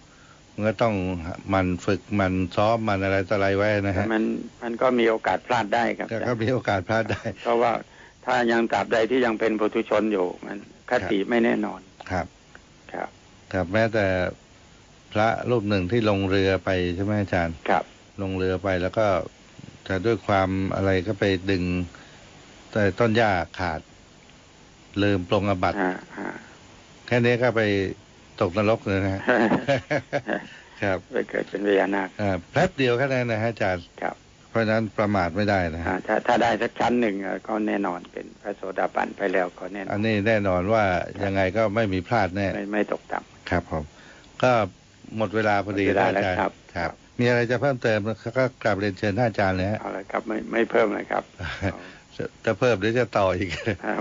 มันฝึกมันซ้อมมันอะไรต่ออะไรไว้นะฮะมันก็มีโอกาสพลาดได้ครับก็มีโอกาสพลาดได้เพราะว่าถ้ายังตราบใดที่ยังเป็นปุถุชนอยู่มันคติไม่แน่นอนครับแม้แต่พระรูปหนึ่งที่ลงเรือไปใช่ไหมอาจารย์ครับลงเรือไปแล้วก็จะด้วยความอะไรก็ไปดึงแต่ต้นหญ้าขาดลืมปลงอาบัติแค่นี้ก็ไปตกนรกเลยนะครับไปเกิดเป็นพญานาคแป๊บเดียวแค่นั้นนะฮะอาจารย์ครับเพราะนั้นประมาทไม่ได้นะถ้าได้สักชั้นหนึ่งก็แน่นอนเป็นพระโสดาบันไปแล้วก็แน่นอนอันนี้แน่นอนว่ายังไงก็ไม่มีพลาดแน่ไม่ตกต่ำครับผมก็หมดเวลาพอดีแล้วอาจารย์ครับมีอะไรจะเพิ่มเติมก็กราบเรียนเชิญท่านอาจารย์เลยฮะเอาละครับไม่เพิ่มเลยครับจะเพิ่มหรือจะต่ออีก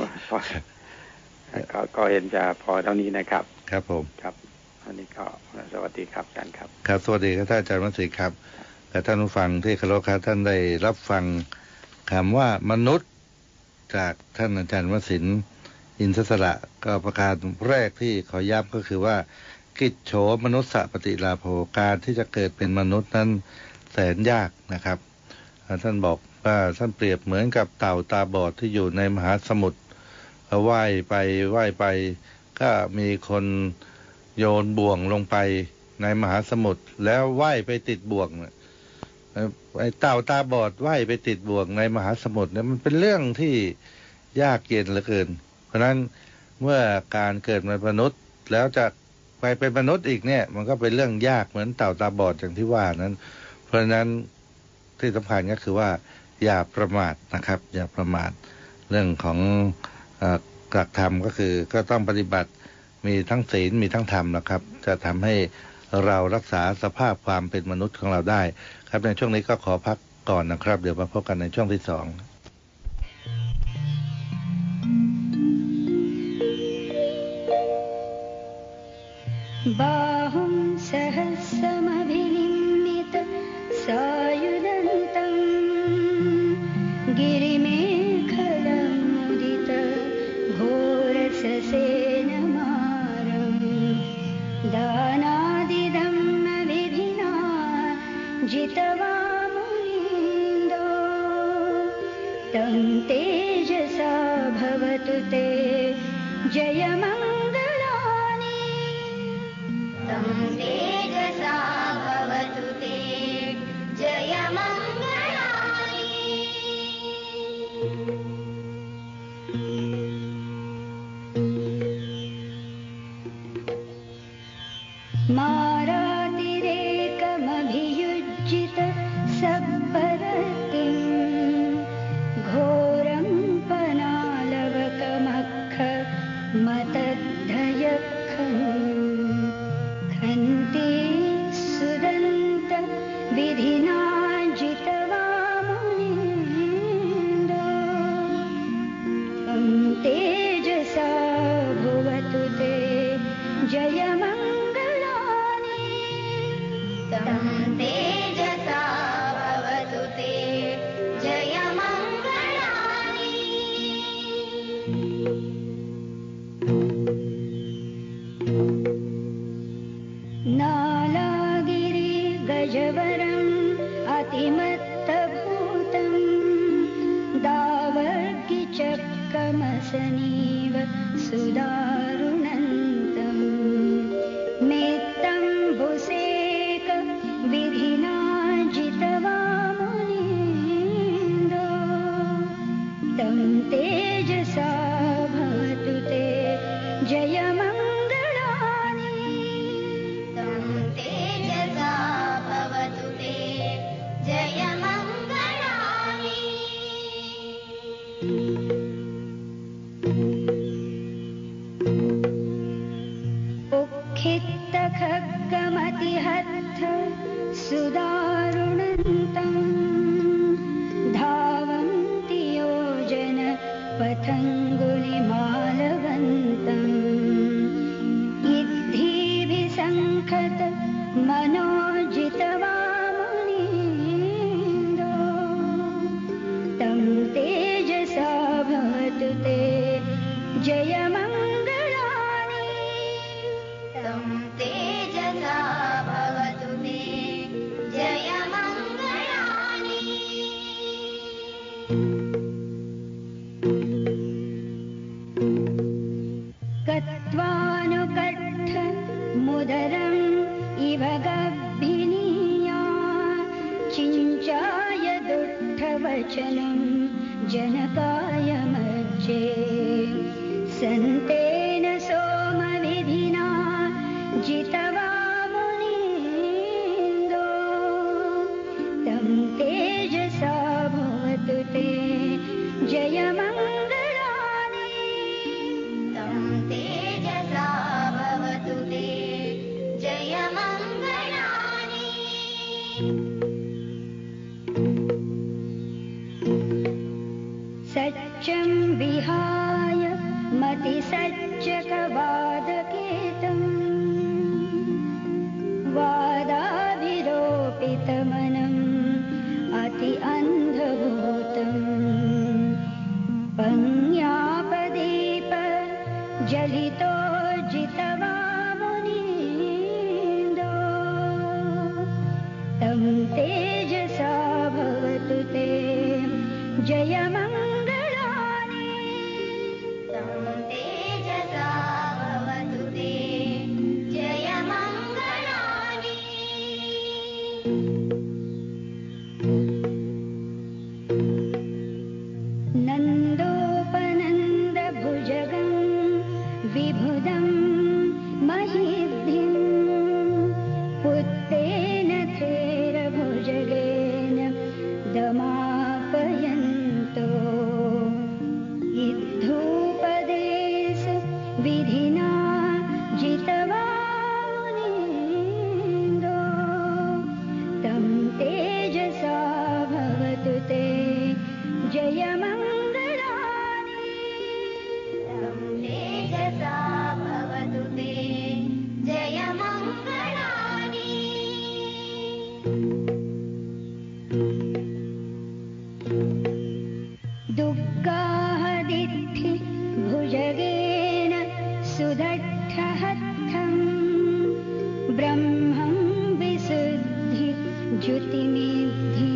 ก็เห็นจะพอเท่านี้นะครับครับผมครับอันนี้ก็สวัสดีครับอาจารย์ครับครับสวัสดีครับท่านอาจารย์วสิทธิ์ครับและท่านผู้ฟังที่เคารพครับท่านได้รับฟังคำว่ามนุษย์จากท่านอาจารย์วสิทธิ์อินทศระก็ประการแรกที่ขอย้ำก็คือว่ากิจโฉมนุสสะปฏิลาโภการที่จะเกิดเป็นมนุษย์นั้นแสนยากนะครับท่านบอกว่าท่านเปรียบเหมือนกับเต่าตาบอดที่อยู่ในมหาสมุทรว่ายไปก็มีคนโยนบ่วงลงไปในมหาสมุทรแล้วว่ายไปติดบ่วงไอ้เต่าตาบอดว่ายไปติดบ่วงในมหาสมุทรเนี่ยมันเป็นเรื่องที่ยากเย็นเหลือเกินเพราะนั้นเมื่อการเกิดมาเป็นมนุษย์แล้วจะไปเป็นมนุษย์อีกเนี่ยมันก็เป็นเรื่องยากเหมือนเต่าตาบอดอย่างที่ว่านั้นเพราะฉะนั้นที่สำคัญก็คือว่าอย่าประมาทนะครับอย่าประมาทเรื่องของหลักธรรมก็คือก็ต้องปฏิบัติมีทั้งศีลมีทั้งธรรมนะครับจะทำให้เรารักษาสภาพความเป็นมนุษย์ของเราได้ครับในช่วงนี้ก็ขอพักก่อนนะครับเดี๋ยวมาพบกันในช่วงที่2 बाहुं सहस्रमभिनिम्मित सायुधन्तं गिरिमेखलमुदित घोरससेनमारं दानादिधम्मविधिना जितवामुनीन्दो तं तेजसा भवतु ते जयमङ्गलानि तं तेजसा भवतु ते जयमङ्गलानि मारातिरेकमभियुज्जित सब्बरतिं घोरं पनालवकमख मतद्धयखं खन्ति खित्तखड्गमतिहत्थ सुदारुणन्तम् धावन्ति योजन पथङ्गुलिमालवन्तम् इद्धिभिसङ्खत मनोजितवामुनीन्द्रो तं तेजसा भवतु ते जयमङ्गलानि तं तेजसा भवतु ते जयमङ्गलानि कत्वानुकट्ठ मुदरम् इव गभीनीया चिञ्चाय दुष्टवचनं जनकाय मज्जे सन्तेन सोमविधिना जितवामुनीन्द्रो तं तेजसा भवतु ते जयमङ्गलानि तं तेजसा भवतु ते जयमङ्गलानि सच्चं विहाय मतिसज्जकवादकेतम् वादाभिरोपितमनम् अति अन्धभूतम् पङ्यापदीप जलितो जितवामुनीन्द्रो तं तेजसा भवतु ते जयमङ्गलानि तं तेजसा भवतु ते जयमङ्गलानि नन्दोपनन्दभुजगं विभुदं महिद्धिं पुत्तेन थेरभुजगेन दमापयन्तो इद्धूपदेश विधिना जितवामुनीन्द्रो तं तेजसा भवतु ते जयमङ्गलानि तं तेजसा भवतु ते जयमङ्गलानि दुग्गाहदिद्धि भुजगेन सुदट्ठहत्थं ब्रह्मं विशुद्धि ज्युतिमिद्धि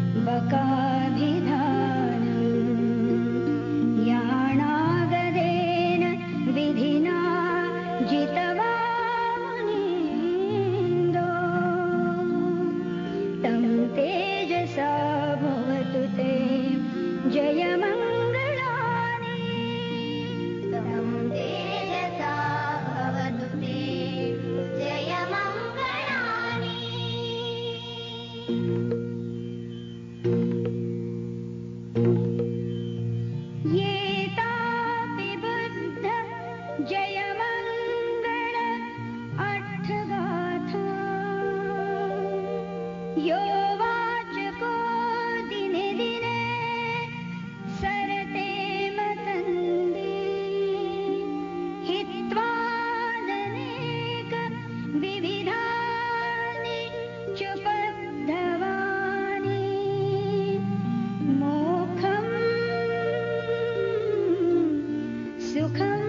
बकाभिधानम् याणागदेन विधिना जितवामुनीन्द्रो तं तेजसा भवतु ते जयमङ्गलानि तं तेजसा भवतु ते जयमङ्गलानि येतापि बुद्ध जयमङ्गल अर्थगाथा यो वाचको दिने दिने सरते मतन्दी हित्वादनेक विविधानि चुपद्धवानि मोक्षं सुखं